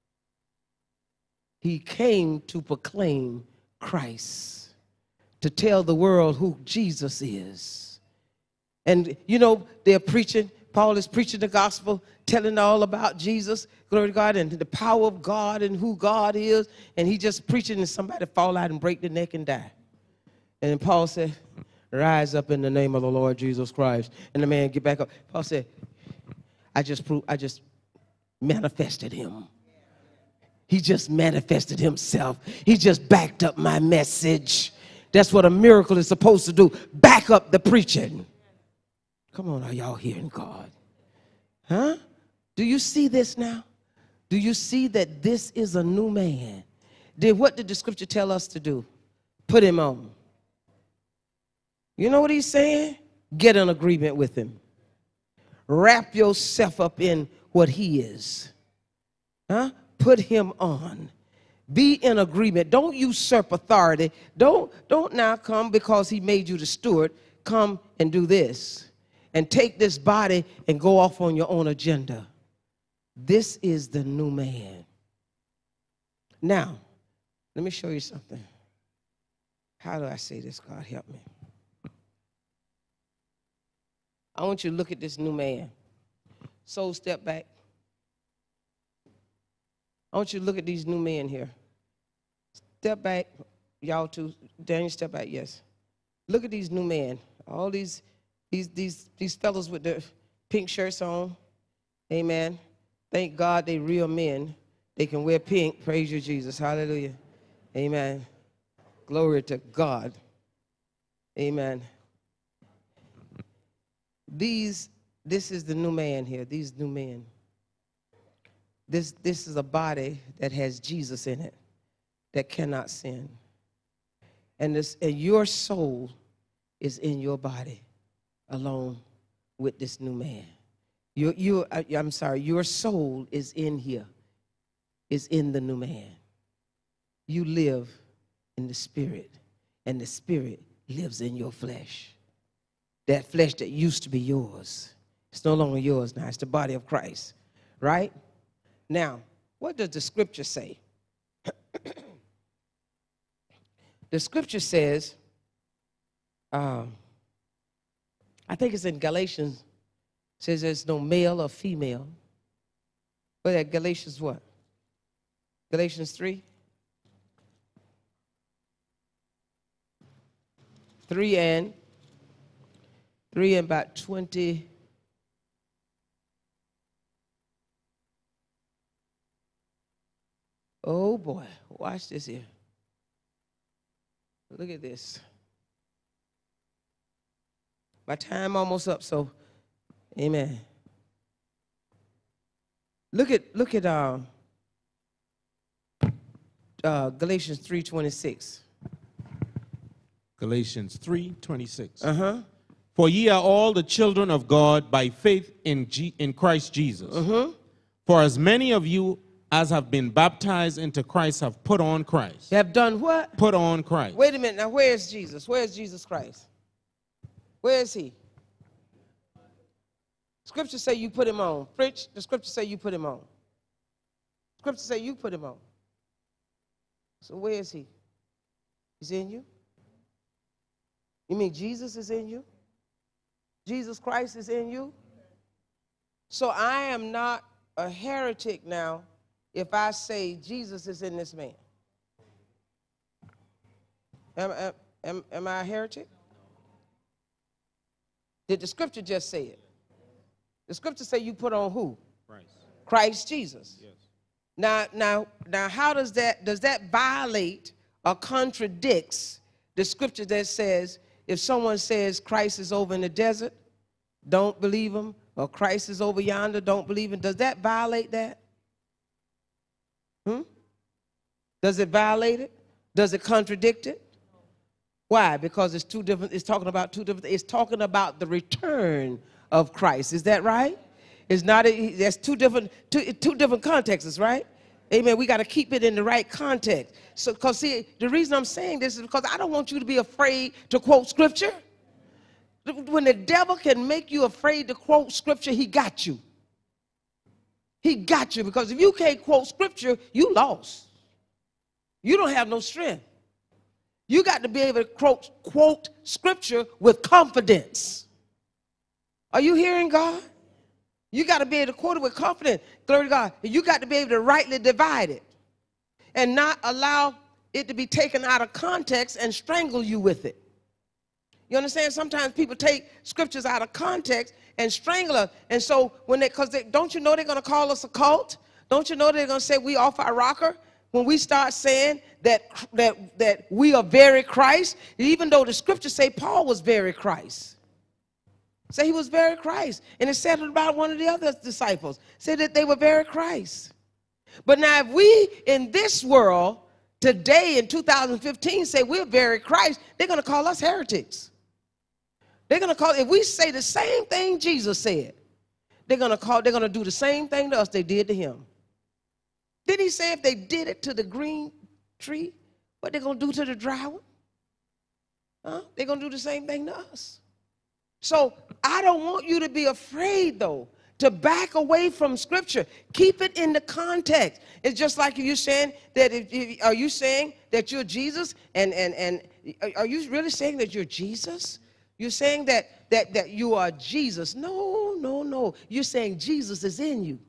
[SPEAKER 1] He came to proclaim Christ, to tell the world who Jesus is. And, you know, they're preaching, Paul is preaching the gospel, telling all about Jesus, glory to God, and the power of God and who God is. And he just preaching and somebody fall out and break their neck and die. And then Paul said, rise up in the name of the Lord Jesus Christ. And the man get back up. Paul said, I just proved, I just manifested him. He just manifested himself. He just backed up my message. That's what a miracle is supposed to do. Back up the preaching. Come on, are y'all hearing God? Huh? Do you see this now? Do you see that this is a new man? Did what did the scripture tell us to do? Put him on. You know what he's saying? Get in agreement with him. Wrap yourself up in what he is. Huh? Put him on. Be in agreement. Don't usurp authority. Don't, don't now come because he made you the steward. Come and do this. And take this body and go off on your own agenda. This is the new man. Now, let me show you something. How do I say this? God help me. I want you to look at this new man. Soul, step back. I want you to look at these new men here. Step back. Y'all too. Daniel, step back. Yes. Look at these new men. All these, these, these, these fellows with the pink shirts on. Amen. Thank God they real men. They can wear pink. Praise you, Jesus. Hallelujah. Amen. Glory to God. Amen. These, this is the new man here. These new men. This, this is a body that has Jesus in it, that cannot sin. And, this, and your soul is in your body along with this new man. You, you, I'm sorry, your soul is in here, is in the new man. You live in the spirit, and the spirit lives in your flesh. That flesh that used to be yours, it's no longer yours now. It's the body of Christ, right? Now, what does the scripture say? The scripture says, um, I think it's in Galatians, says there's no male or female. But at Galatians what? Galatians three? Three and, three and about twenty. Oh boy, watch this here. Look at this. My time almost up, so amen. Look at look at uh, uh, Galatians three twenty-six.
[SPEAKER 2] Galatians three twenty-six.
[SPEAKER 1] Uh-huh.
[SPEAKER 2] For ye are all the children of God by faith in G in Christ Jesus.
[SPEAKER 1] Uh-huh.
[SPEAKER 2] For as many of you as have been baptized into Christ have put on Christ.
[SPEAKER 1] You have done what?
[SPEAKER 2] Put on Christ.
[SPEAKER 1] Wait a minute. Now, where is Jesus? Where is Jesus Christ? Where is he? Scripture say you put him on. Preach. The scripture say you put him on. Scripture say you put him on. So where is he? He's in you? You mean Jesus is in you? Jesus Christ is in you? So I am not a heretic now if I say Jesus is in this man. Am, am, am, am I a heretic? Did the scripture just say it? The scripture say you put on who?
[SPEAKER 2] Christ.
[SPEAKER 1] Christ Jesus.
[SPEAKER 2] Yes.
[SPEAKER 1] Now, now, now, how does that, does that violate or contradicts the scripture that says if someone says Christ is over in the desert, don't believe him, or Christ is over yonder, don't believe him? Does that violate that? Hmm? Does it violate it? Does it contradict it? Why? Because it's two different, it's talking about two different, it's talking about the return of Christ. Is that right? It's not, a, that's two different, two, two different contexts, right? Amen. We got to keep it in the right context. So, because see, the reason I'm saying this is because I don't want you to be afraid to quote scripture. When the devil can make you afraid to quote scripture, he got you. He got you, because if you can't quote scripture, you lost. You don't have no strength. You got to be able to quote, quote scripture with confidence. Are you hearing God? You got to be able to quote it with confidence. Glory to God. You got to be able to rightly divide it and not allow it to be taken out of context and strangle you with it. You understand? Sometimes people take scriptures out of context and strangle us. And so when they, because they, don't you know they're going to call us a cult? Don't you know they're going to say we off our rocker when we start saying that, that, that we are very Christ, even though the scriptures say Paul was very Christ. Say he was very Christ. And it said about one of the other disciples, said that they were very Christ. But now if we in this world today in two thousand fifteen say we're very Christ, they're going to call us heretics. They're going to call, if we say the same thing Jesus said, they're going to call, they're going to do the same thing to us they did to him. Didn't he say if they did it to the green tree, what they're going to do to the dry one? Huh? They're going to do the same thing to us. So I don't want you to be afraid, though, to back away from Scripture. Keep it in the context. It's just like you saying that, if, if, are you saying that you're Jesus? And, and, and are you really saying that you're Jesus? You're saying that, that, that you are Jesus. No, no, no. You're saying Jesus is in you.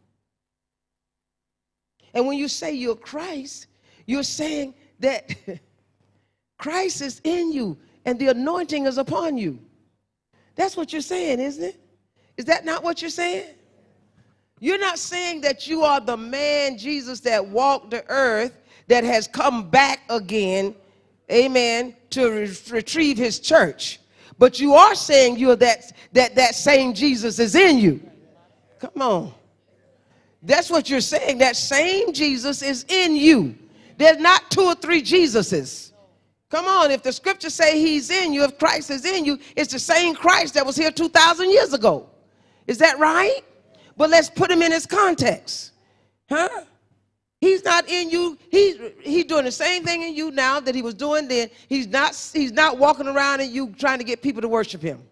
[SPEAKER 1] And when you say you're Christ, you're saying that Christ is in you and the anointing is upon you. That's what you're saying, isn't it? Is that not what you're saying? You're not saying that you are the man, Jesus, that walked the earth, that has come back again, amen, to re retrieve his church. But you are saying you're that, that, that same Jesus is in you. Come on. That's what you're saying. That same Jesus is in you. There's not two or three Jesuses. Come on, if the scriptures say he's in you, if Christ is in you, it's the same Christ that was here two thousand years ago. Is that right? But let's put him in his context. Huh? He's not in you. He's, he's doing the same thing in you now that he was doing then. He's not, he's not walking around in you trying to get people to worship him.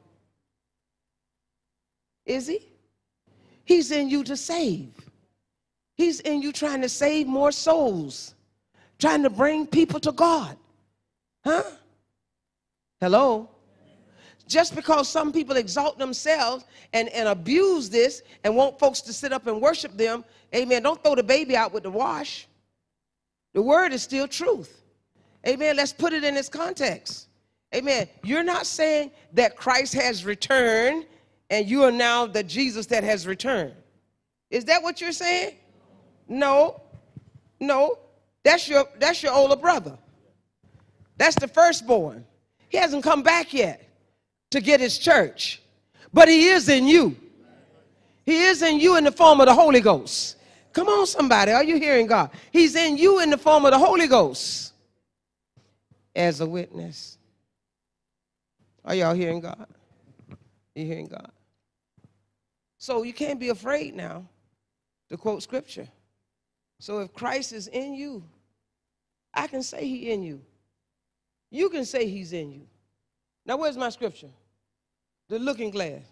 [SPEAKER 1] Is he? He's in you to save. He's in you trying to save more souls, trying to bring people to God. Huh? Hello? Just because some people exalt themselves and, and abuse this and want folks to sit up and worship them, amen, don't throw the baby out with the wash. The word is still truth. Amen, let's put it in its context. Amen, you're not saying that Christ has returned and you are now the Jesus that has returned. Is that what you're saying? No, no, that's your, that's your older brother. That's the firstborn. He hasn't come back yet to get his church, but he is in you. He is in you in the form of the Holy Ghost. Come on, somebody, are you hearing God? He's in you in the form of the Holy Ghost as a witness. Are y'all hearing God? You hearing God? So you can't be afraid now to quote scripture. So if Christ is in you, I can say he in you. You can say he's in you. Now, where's my scripture? The looking glass.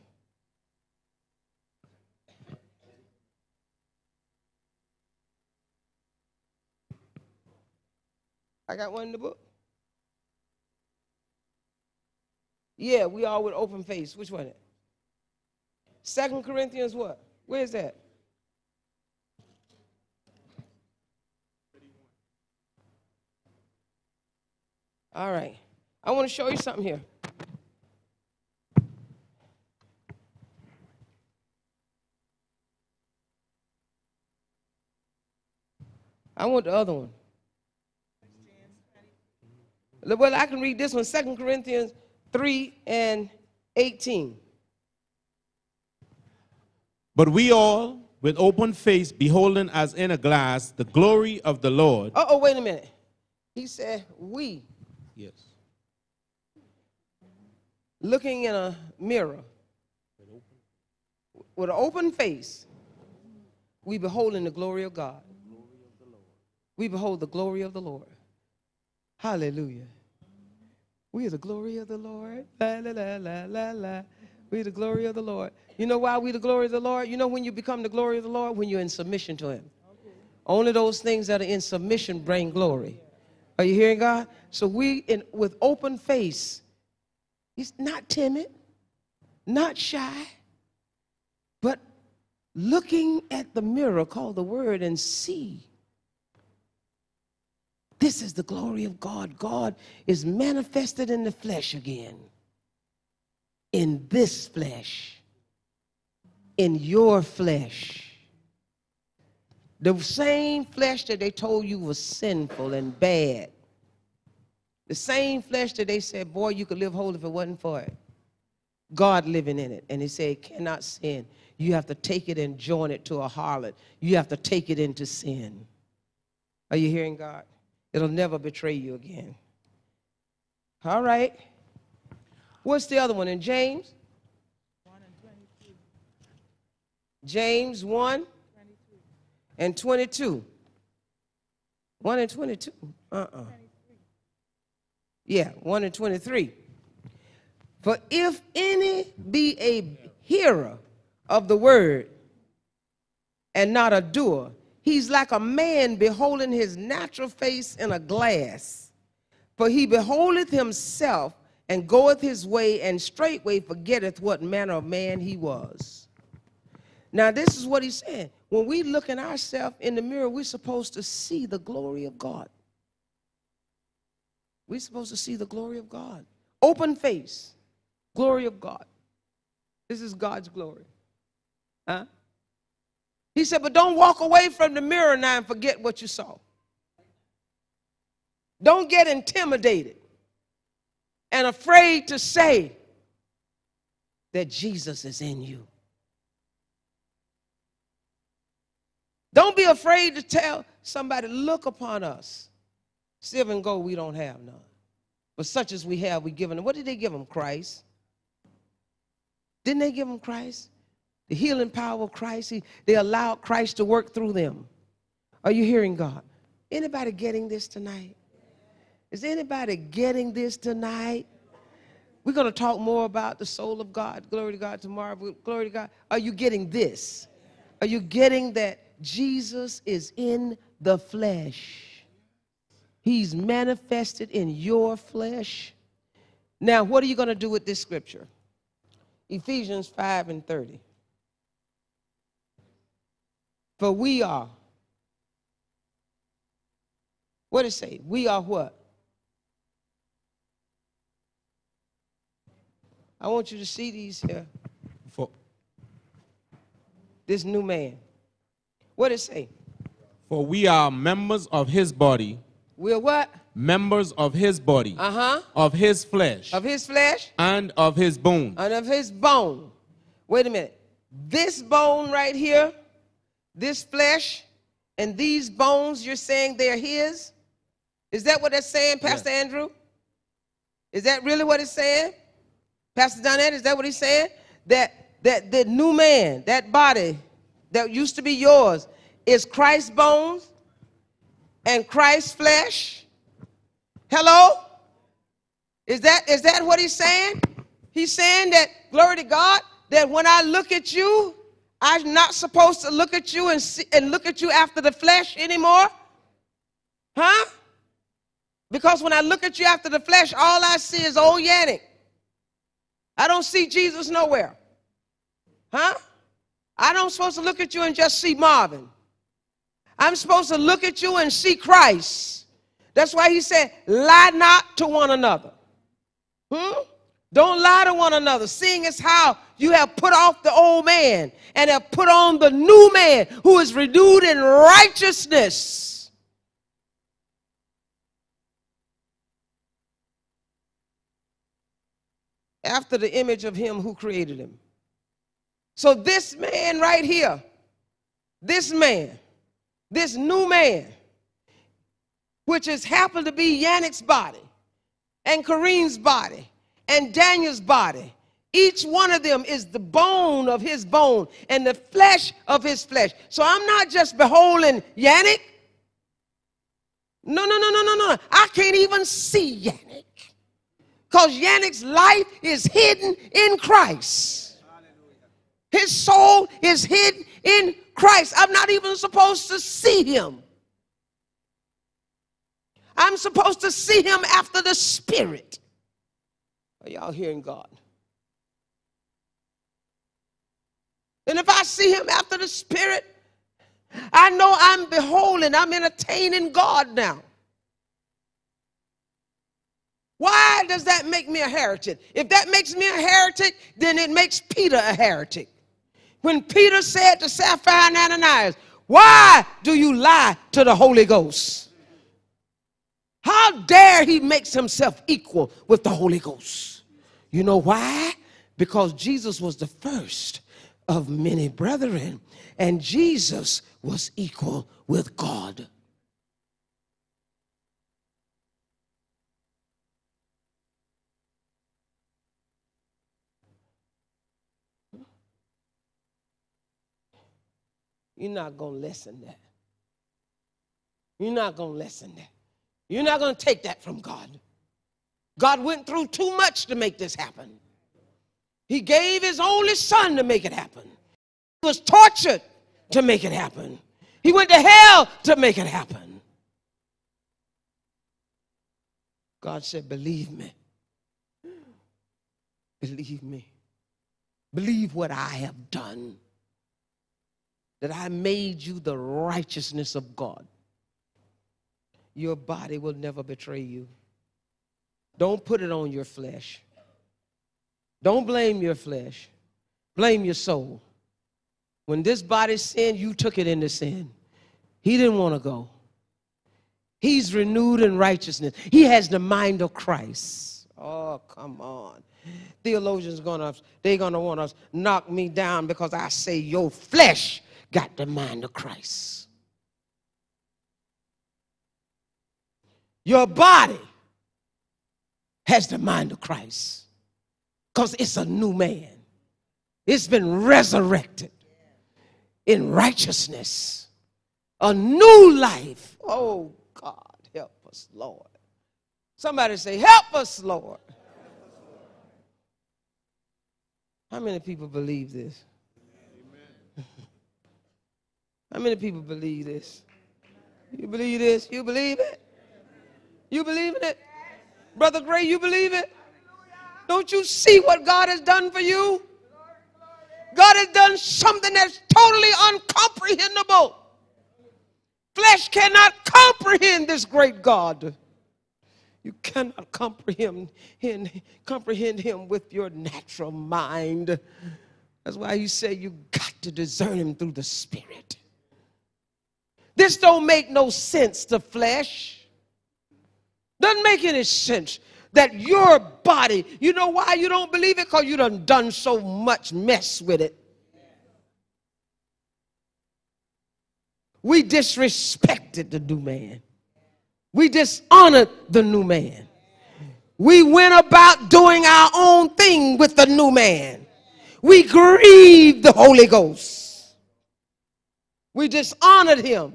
[SPEAKER 1] I got one in the book. Yeah, we all with open face. Which one? Second Corinthians what? Where's that? All right. I want to show you something here. I want the other one. Well, I can read this one, Second Corinthians three and eighteen.
[SPEAKER 2] But we all, with open face, beholding as in a glass the glory of the Lord.
[SPEAKER 1] Uh oh, wait a minute. He said, we.
[SPEAKER 2] Yes.
[SPEAKER 1] Looking in a mirror with an open face, we beholding the glory of God. We behold the glory of the Lord. Hallelujah. We are the glory of the Lord. La, la, la, la, la, la. We are the glory of the Lord. You know why we the glory of the Lord? You know when you become the glory of the Lord? When you're in submission to him. Okay. Only those things that are in submission bring glory. Are you hearing God? So we, in, with open face, he's not timid, not shy, but looking at the mirror called the Word and see. This is the glory of God. God is manifested in the flesh again. In this flesh. In your flesh. The same flesh that they told you was sinful and bad. The same flesh that they said, boy, you could live holy if it wasn't for it. God living in it. And he said, cannot sin. You have to take it and join it to a harlot. You have to take it into sin. Are you hearing God? It'll never betray you again. All right. What's the other one in James? one and twenty-two. James one twenty-two. And twenty-two. one and twenty-two. Uh-uh. Yeah, one and twenty-three. For if any be a hearer of the word and not a doer, he's like a man beholding his natural face in a glass. For he beholdeth himself and goeth his way, and straightway forgetteth what manner of man he was. Now this is what he's saying. When we look at ourselves in the mirror, we're supposed to see the glory of God. We're supposed to see the glory of God. Open face, glory of God. This is God's glory. Huh? He said, but don't walk away from the mirror now and forget what you saw. Don't get intimidated and afraid to say that Jesus is in you. Don't be afraid to tell somebody, look upon us. Silver and gold we don't have none. But such as we have, we give them. What did they give them? Christ. Didn't they give them Christ? The healing power of Christ. He, they allowed Christ to work through them. Are you hearing God? Anybody getting this tonight? Is anybody getting this tonight? We're going to talk more about the soul of God. Glory to God tomorrow. Glory to God. Are you getting this? Are you getting that Jesus is in the flesh? He's manifested in your flesh. Now, what are you going to do with this scripture? Ephesians five and thirty. For we are, what does it say? We are what? I want you to see these here.
[SPEAKER 2] For,
[SPEAKER 1] this new man. What does it say?
[SPEAKER 2] for we are members of his body.
[SPEAKER 1] We're what?
[SPEAKER 2] Members of his body.
[SPEAKER 1] Uh-huh.
[SPEAKER 2] Of his flesh.
[SPEAKER 1] Of his flesh.
[SPEAKER 2] And of his bone.
[SPEAKER 1] And of his bone. Wait a minute. This bone right here, this flesh, and these bones, you're saying they're his? Is that what that's saying, Pastor
[SPEAKER 2] Yes.
[SPEAKER 1] Andrew? Is that really what it's saying? Pastor Donette, is that what he's saying? That, that the new man, that body that used to be yours, is Christ's bones and Christ's flesh? Hello? Is that, is that what he's saying? He's saying that, glory to God, that when I look at you, I'm not supposed to look at you and, see, and look at you after the flesh anymore? Huh? Because when I look at you after the flesh, all I see is old Yannick. I don't see Jesus nowhere. Huh? I don't supposed to look at you and just see Marvin. I'm supposed to look at you and see Christ. That's why he said, lie not to one another. Hmm? Don't lie to one another, seeing as how you have put off the old man and have put on the new man who is renewed in righteousness. After the image of him who created him. So this man right here, this man, this new man, which has happened to be Yannick's body and Kareem's body and Daniel's body, each one of them is the bone of his bone and the flesh of his flesh. So I'm not just beholding Yannick. No, no, no, no, no, no. I can't even see Yannick. Because Yannick's life is hidden in Christ. His soul is hidden in Christ. I'm not even supposed to see him. I'm supposed to see him after the Spirit. Are y'all hearing God? And if I see him after the Spirit, I know I'm beholding, I'm entertaining God now. Why does that make me a heretic? If that makes me a heretic, then it makes Peter a heretic. When Peter said to Sapphira and Ananias, Why do you lie to the Holy Ghost? How dare he makes himself equal with the Holy Ghost? You know why? Because Jesus was the first of many brethren, and Jesus was equal with God. You're not going to listen to that. You're not going to listen to that. You're not going to take that from God. God went through too much to make this happen. He gave his only son to make it happen. He was tortured to make it happen. He went to hell to make it happen. God said, believe me. Believe me. Believe what I have done. That I made you the righteousness of God. Your body will never betray you. Don't put it on your flesh. Don't blame your flesh. Blame your soul. When this body sinned, you took it into sin. He didn't want to go. He's renewed in righteousness. He has the mind of Christ. Oh, come on. Theologians gonna they're gonna want to knock me down because I say your flesh got the mind of Christ. Your body has the mind of Christ because it's a new man. It's been resurrected in righteousness, a new life. Oh, God, help us, Lord. Somebody say, help us, Lord. How many people believe this? How many people believe this? You believe this? You believe it? You believe in it? Brother Gray, you believe it? Don't you see what God has done for you? God has done something that's totally uncomprehendable. Flesh cannot comprehend this great God. You cannot comprehend him, comprehend him with your natural mind. That's why you say you got to discern him through the Spirit. This don't make no sense to flesh. Doesn't make any sense that your body, you know why you don't believe it? Because you done done so much mess with it. We disrespected the new man. We dishonored the new man. We went about doing our own thing with the new man. We grieved the Holy Ghost. We dishonored him.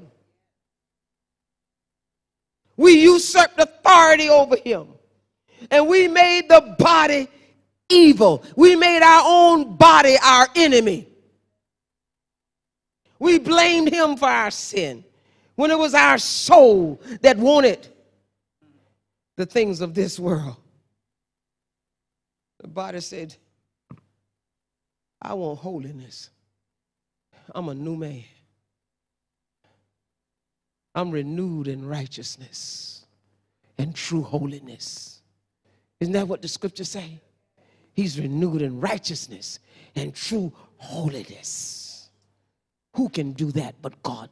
[SPEAKER 1] We usurped authority over him. And we made the body evil. We made our own body our enemy. We blamed him for our sin when it was our soul that wanted the things of this world. The body said, I want holiness. I'm a new man. I'm renewed in righteousness and true holiness. Isn't that what the scriptures say? He's renewed in righteousness and true holiness. Who can do that but God?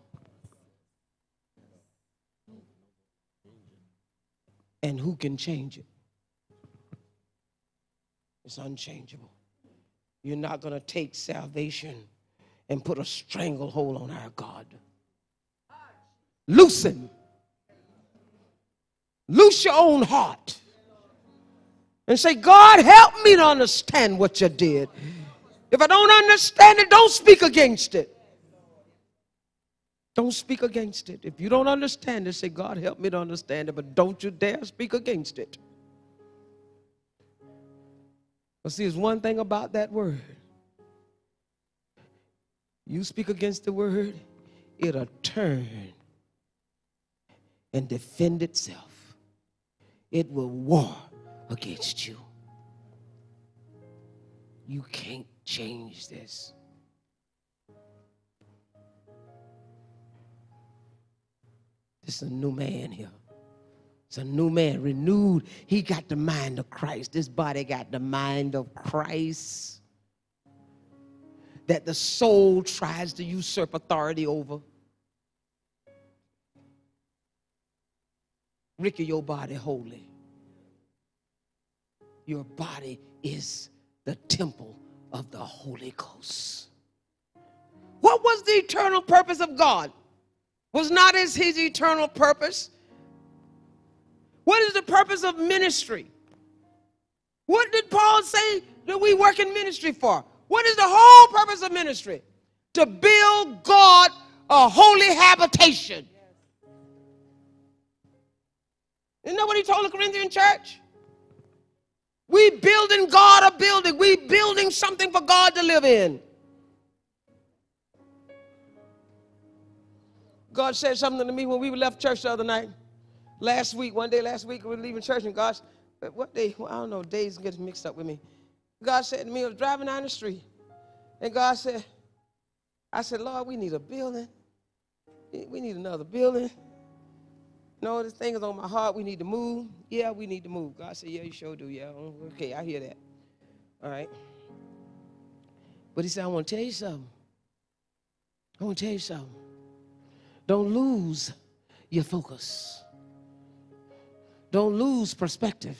[SPEAKER 1] And who can change it? It's unchangeable. You're not going to take salvation and put a stranglehold on our God. Loosen. Loose your own heart. And say, God, help me to understand what you did. If I don't understand it, don't speak against it. Don't speak against it. If you don't understand it, say, God, help me to understand it, but don't you dare speak against it. But see, there's one thing about that word. You speak against the word, it'll turn and defend itself. It will war against you. You can't change this. This is a new man here. It's a new man, renewed. He got the mind of Christ. This body got the mind of Christ. That the soul tries to usurp authority over. Ricky, your body holy. Your body is the temple of the Holy Ghost. What was the eternal purpose of God? Was not as his eternal purpose. What is the purpose of ministry? What did Paul say that we work in ministry for? What is the whole purpose of ministry? To build God a holy habitation. Isn't that what he told the Corinthian church? We building God a building. We building something for God to live in. God said something to me when we left church the other night. Last week, one day last week, we were leaving church, and God, what day? Well, I don't know, days get mixed up with me. God said to me, I was driving down the street, and God said, I said, Lord, we need a building. We need another building. No, this thing is on my heart. We need to move. Yeah, we need to move. God said, yeah, you sure do. Yeah, okay, I hear that. All right. But he said, I want to tell you something. I want to tell you something. Don't lose your focus. Don't lose perspective.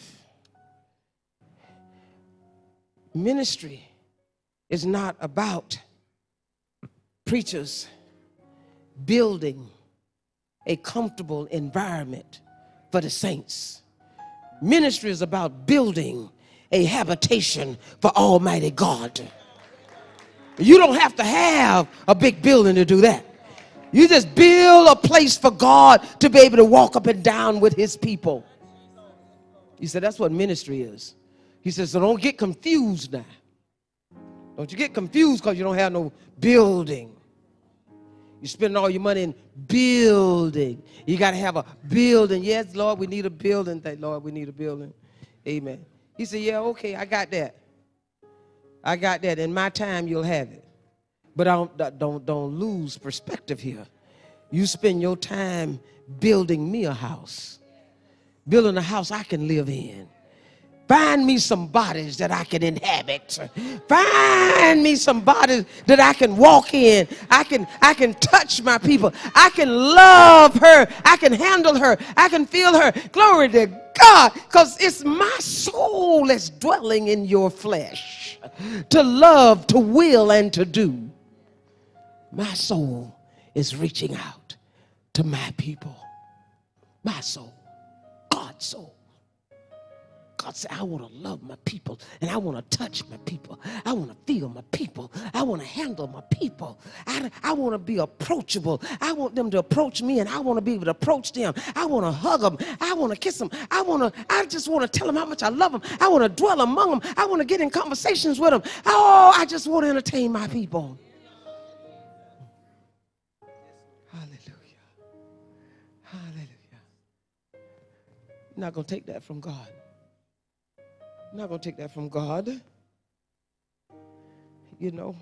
[SPEAKER 1] Ministry is not about preachers building a comfortable environment for the saints. Ministry is about building a habitation for Almighty God. You don't have to have a big building to do that. You just build a place for God to be able to walk up and down with his people. He said that's what ministry is. He says, so don't get confused now. Don't you get confused because you don't have no building. You spend all your money in building. You got to have a building. Yes, Lord, we need a building. Thank Lord, we need a building. Amen. He said, yeah, okay, I got that. I got that. In my time, you'll have it. But don't, don't, don't lose perspective here. You spend your time building me a house. Building a house I can live in. Find me some bodies that I can inhabit. Find me some bodies that I can walk in. I can, I can touch my people. I can love her. I can handle her. I can feel her. Glory to God, because it's my soul that's dwelling in your flesh. To love, to will, and to do. My soul is reaching out to my people. My soul. God's soul. God said, I want to love my people, and I want to touch my people. I want to feel my people. I want to handle my people. I, I want to be approachable. I want them to approach me, and I want to be able to approach them. I want to hug them. I want to kiss them. I want to, I just want to tell them how much I love them. I want to dwell among them. I want to get in conversations with them. Oh, I just want to entertain my people. Hallelujah. Hallelujah. I'm not going to take that from God. I'm not going to take that from God. You know,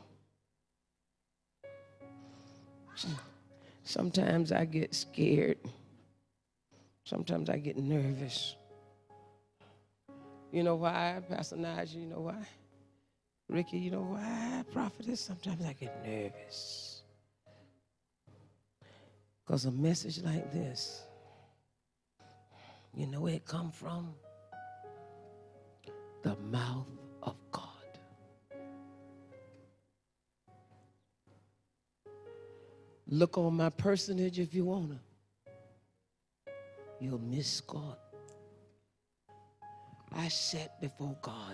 [SPEAKER 1] sometimes I get scared. Sometimes I get nervous. You know why, Pastor Nigel? You know why? Ricky, you know why, Prophetess? Sometimes I get nervous. Because a message like this, you know where it come from? The mouth of God. Look on my personage if you want to. You'll miss God. I sat before God.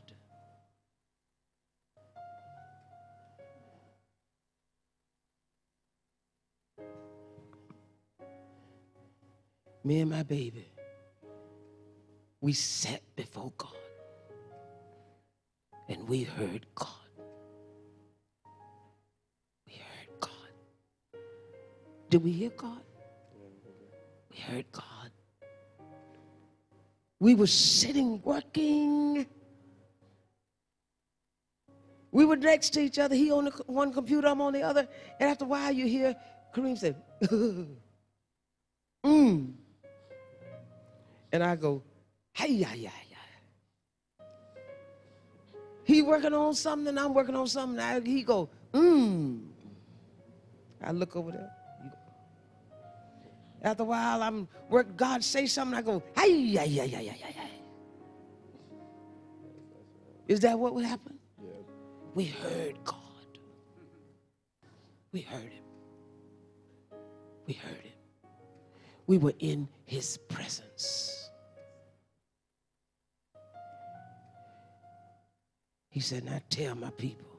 [SPEAKER 1] Me and my baby, we sat before God. And we heard God. We heard God. Did we hear God? We heard God. We were sitting working. We were next to each other. He on the one computer, I'm on the other. And after a while you hear Kareem say, mm. And I go, hey, yeah, yeah. He working on something, and I'm working on something. I, he go, mmm. I look over there. After a while, I'm work. God say something, I go, hey, yeah, yeah, yeah, yeah, yeah, yeah. Is that what would happen? Yeah. We heard God. We heard him. We heard him. We were in his presence. He said, now tell my people